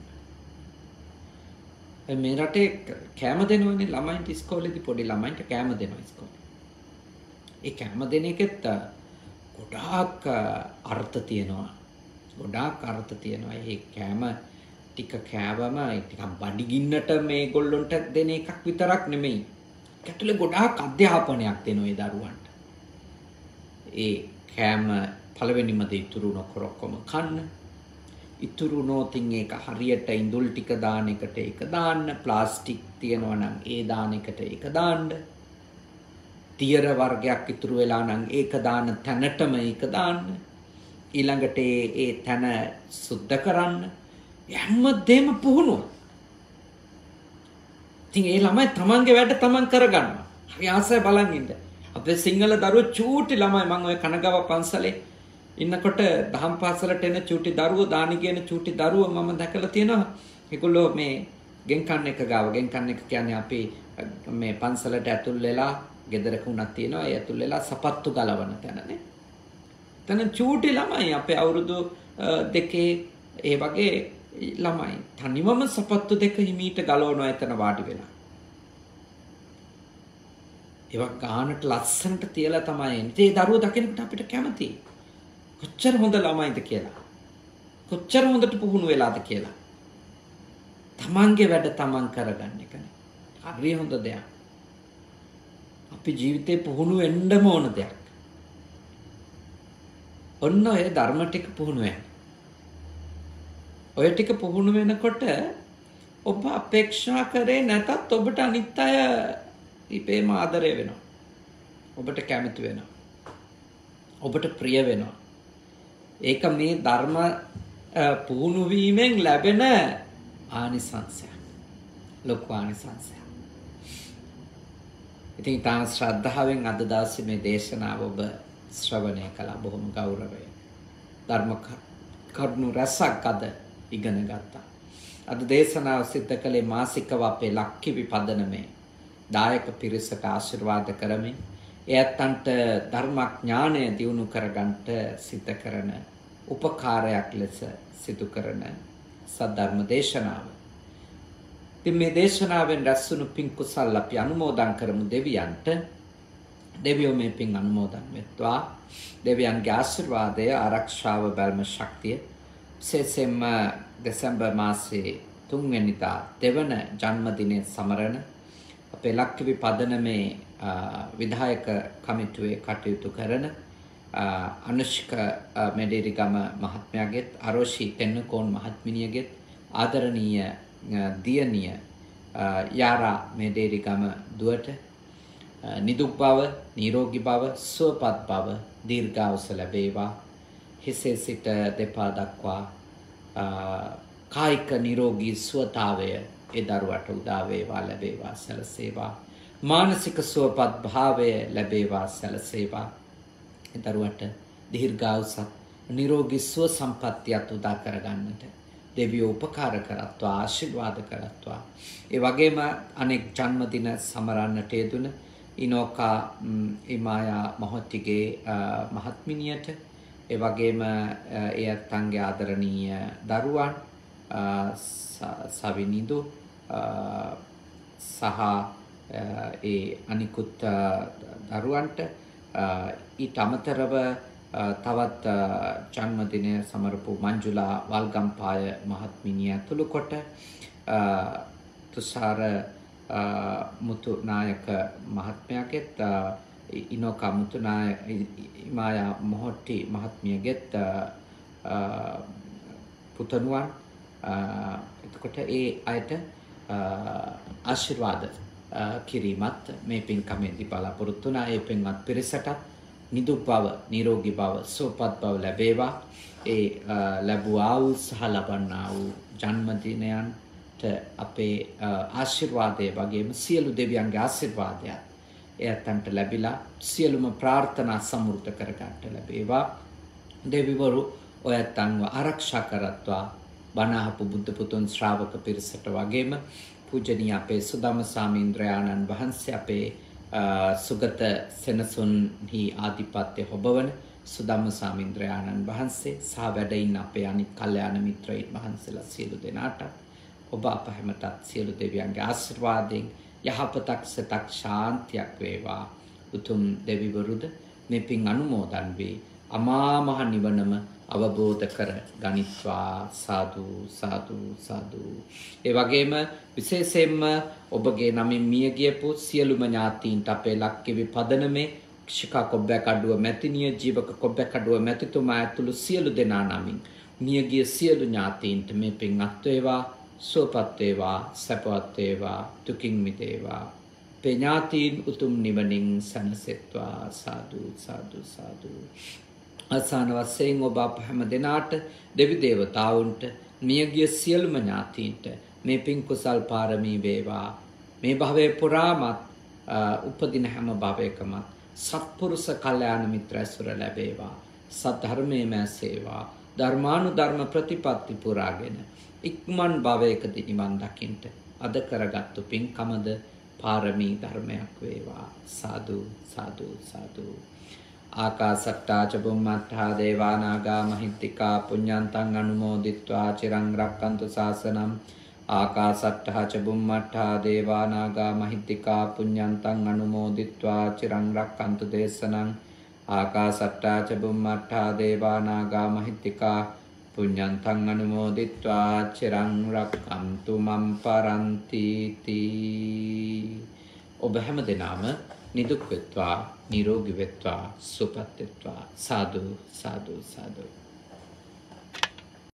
මේ රටේ කැම දෙනවනේ ළමයින්ට ඉස්කෝලේදී පොඩි ළමයින්ට කැම දෙනවා ඉස්කෝලේ. ඒ කැම දෙන එකෙත් ගොඩාක් අර්ථ තියෙනවා. ගොඩාක් අර්ථ තියෙනවා. ඒ කැම ටික කෑවම ටිකක් බඩගින්නට මේගොල්ලොන්ට දෙන එකක් විතරක් නෙමෙයි. ඇතුලේ ගොඩාක් අධ්‍යාපනයක් දෙනවා ඒ දරුවන්ට. ඒ කෑම පළවෙනිම දේ ඉතුරු නොකර ඔක්කොම කන්න. ඉතුරු නොතින් ඒක හරියට ඉඳුල් ටික දාන එකට ඒක දාන්න. ප්ලාස්ටික් තියෙනවා නම් ඒ දාන එකට ඒක දාන්න. තියර වර්ගයක් ඉතුරු වෙලා නම් ඒක දාන තැනටම ඒක දාන්න. ඊළඟට ඒ තැන සුද්ධ කරන්න. හැමදේම පුහුණුව. ඉතින් ඒ ළමයි තමන්ගේ වැඩ තමන් කරගන්නවා. හරි ආසයි බලන් ඉන්න. අපේ සිංහල දරුවෝ චූටි ළමයි මම ඔය කනගාව පන්සලේ ඉන්නකොට දහම් පාසලට එන චූටි දරුවෝ දානි කියන චූටි දරුවෝ මම දැකලා තියෙනවා. ඒගොල්ලෝ මේ ගෙන්කන් එක ගාව ගෙන්කන් එක කියන්නේ අපි මේ පන්සලට ඇතුල් වෙලා ගෙදරක උනක් තියෙනවා. ඒ ඇතුල් වෙලා සපත්තු ගලවන තැනනේ. එතන චූටි ළමයි අපේ අවුරුදු 2 ඒ වගේ ළමයි තනිවම සපත්තු දෙක හිමීට ගලවනවා එතන වාඩි වෙලා. ඒවා ගානට ලස්සනට තියලා තමයි එන්නේ. ඒ දරුවෝ දකිනකොට අපිට කැමතියි. කොච්චර හොඳ ළමයිද කියලා. කොච්චර හොඳට පුහුණු වෙලාද කියලා. තමන්ගේ වැඩ තමන් කරගන්න එකනේ. හරි හොඳ දෙයක්. අපි ජීවිතේ පුහුණු වෙන්නම ඕන දෙයක්. ඔන්න ඔය ධර්ම ටික පුහුණු වෙන්න. ඔය ටික පුහුණු වෙනකොට ඔබ අපේක්ෂා කරේ නැතත් ඔබට අනිත් අය ඉබේම ආදරය වෙනවා. ඔබට කැමති වෙනවා. ඔබට ප්‍රිය වෙනවා. ඒක මේ ධර්ම පුහුණු වීමෙන් ලැබෙන ආනිසංසය. ලොකු ආනිසංසය. ඉතින් තාම ශ්‍රද්ධාවෙන් අද දවසේ මේ දේශනාව ඔබ ශ්‍රවණය කළා බොහොම ගෞරවයෙන්. ධර්ම කරුණු රසක් අද ඉගෙන ගත්තා. අද දේශනාව සිද්ධ කළේ මාසිකව අපේ ලක්කිවි පදනමේ දායක පිරිසට ආශිර්වාද කරමින් එයත්න්ට ධර්මඥානය දියුණු කරගන්නට සිද්ධ කරන උපකාරයක් ලෙස සිදු කරන සද්ධර්ම දේශනාව. ඉතින් මේ දේශනාවෙන් රැස්වුණු පින් කුසල් අපි අනුමෝදන් කරමු දෙවියන්ට. දෙවියෝ මේ පින් අනුමෝදන් වෙත්වා. දෙවියන්ගේ ආශිර්වාදය ආරක්ෂාව බැල්ම ශක්තිය විශේෂයෙන්ම දෙසැම්බර් මාසයේ 3 වෙනිදා දෙවන ජන්මදිනය සමරන අපේ ලක්කිවි පදනමේ විධායක කමිටුවේ කටයුතු කරන අනුෂ්ක මෙඩේරිගම මහත්මයාගෙත් අරෝෂි තෙන්නකෝන් මහත්මිනියගෙත් ආදරණීය දියණිය යාරා මෙඩේරිගම දුවට නිදුක් බව නිරෝගී බව සුවපත් බව දීර්ඝායුෂ ලැබේවා. හිසේ සිට දෙපා දක්වා කායික නිරෝගී සුවතාවය ඒ දරුවට උදා වේවා ලැබේවා සැලසේවා. මානසික සුවපත් භාවය ලැබේවා සැලසේවා. ඒ දරුවට දීර්ඝායුෂ නිරෝගී සුව සම්පත්තියත් උදා කරගන්නට දෙවියෝ උපකාර කරත්වා ආශිර්වාද කරත්වා. ඒ වගේම අනෙක් ජන්මදින සමරන්නට යෙදුන ඉනෝකා ඉමායා මහත්තිගේ මහත්මිනියට ඒ වගේම ඒ අත්ංගේ ආදරණීය දරුවන් සවිනිදු සහ ඒ අනිකුත් දරුවන්ට ඊට අමතරව තවත් ජන්මදිනය සමරපු මංජුලා වල්ගම්පාය මහත්මිනිය ඇතුළු කොට තුෂාර මුතුනායක මහත්මයාගෙත් ඉනෝකා මුතුනායක ඉමායා මොහොට්ටි මහත්මියගෙත් පුතණුවන් එතකොට ඒ අයට ආශිර්වාද කිරීමත් මේ පින්කමේදී බලාපොරොත්තු වුණා. ඒ පින්වත් පිරිසට නිදුක් බව නිරෝගී බව සුවපත් බව ලැබේවා. ඒ ලැබුවා වූ සහ ලබන්නා වූ ජන්මදිනයන්ට අපේ ආශිර්වාදය වගේම සියලු දෙවියන්ගේ ආශිර්වාදයත් එයන්ට ලැබිලා සියලුම ප්‍රාර්ථනා සමෘද්ධ කරගන්නට ලැබේවා. දෙවිවරු ඔයත්න්ව ආරක්ෂා කරත්වා. බණ අහපු බුද්ධ පුතුන් ශ්‍රාවක පිරිසට වගේම පූජනීය අපේ සුදම සාමීන්ද්‍රයාණන් වහන්සේ අපේ සුගත සෙනසුන්හි ආධිපත්‍ය හොබවන සුදම්ම සාමින්ද්‍රයාණන් වහන්සේ සහ වැඩ ඉන්න අපේ අනිත් කල්යාණ මිත්‍රයින් වහන්සේලා සියලු දෙනාට ඔබ අප හැමතත් සියලු දෙවියන්ගේ ආශිර්වාදයෙන් යහපතක් සතක් ශාන්තියක් වේවා. උතුම් දෙවිවරුද මේ පින් අනුමෝදන් වේ අමා මහ නිවනම අවබෝධ කර ගනිත්වා. සාදු සාදු සාදු. ඒ වගේම විශේෂයෙන්ම ඔබගේ නමින් මිය ගියපු සියලුම ඥාතීන්ට අපේ ලක්කිවි පදනමේ ශිකා කොබ්බැකඩුව මැතිනිය ජීවක කොබ්බැකඩුව මැතිතුමා ඇතුළු සියලු දෙනා නමින් මියගිය සියලු ඥාතීන්ට මේ පින් අත් වේවා, සුවපත් වේවා, සැපවත් වේවා, දුකින් මිදේවා. අපේ ඥාතීන් උතුම් නිවනින් සැනසෙත්වා. සාදු සාදු සාදු. අසාන වශයෙන් ඔබ අප හැම දෙනාට දෙවි දේවතාවුන්ට මියගිය සියලුම ඥාතීන්ට මේ පින් කුසල් පාරමී වේවා. මේ භවයේ පුරාමත් උපදින හැම භවයකමත් සත්පුරුෂ කල්යාණ මිත්‍ර ඇසුර ලැබේවා. සද්ධර්මයේ මැසේවා. ධර්මානුධර්ම ප්‍රතිපත්ති පුරාගෙන ඉක්මන් භවයකදී නිවන් දකින්ට අද කරගත්තු පින්කමද පාරමී ධර්මයක් වේවා. සාදු සාදු සාදු. ආකාසට්ටා ච බුම්මට්ටා දේවා නාග මහිත්‍තිකා පුඤ්ඤන්තං අනුමෝදිත්වා චිරං රක්칸තු ශාසනං. ආකාසට්ටා ච බුම්මට්ටා දේවා නාග මහිත්‍තිකා පුඤ්ඤන්තං අනුමෝදිත්වා චිරං රක්칸තු දේශනං. ආකාසට්ටා ච බුම්මට්ටා දේවා නාග මහිත්‍තිකා පුඤ්ඤන්තං අනුමෝදිත්වා චිරං රක්칸තු මම් පරන්ති තී. ඔබ හැම දිනම නිදුක් වෙත්වා, නිරෝගී වෙත්වා, සුවපත් වෙත්වා. සාදු සාදු සාදු.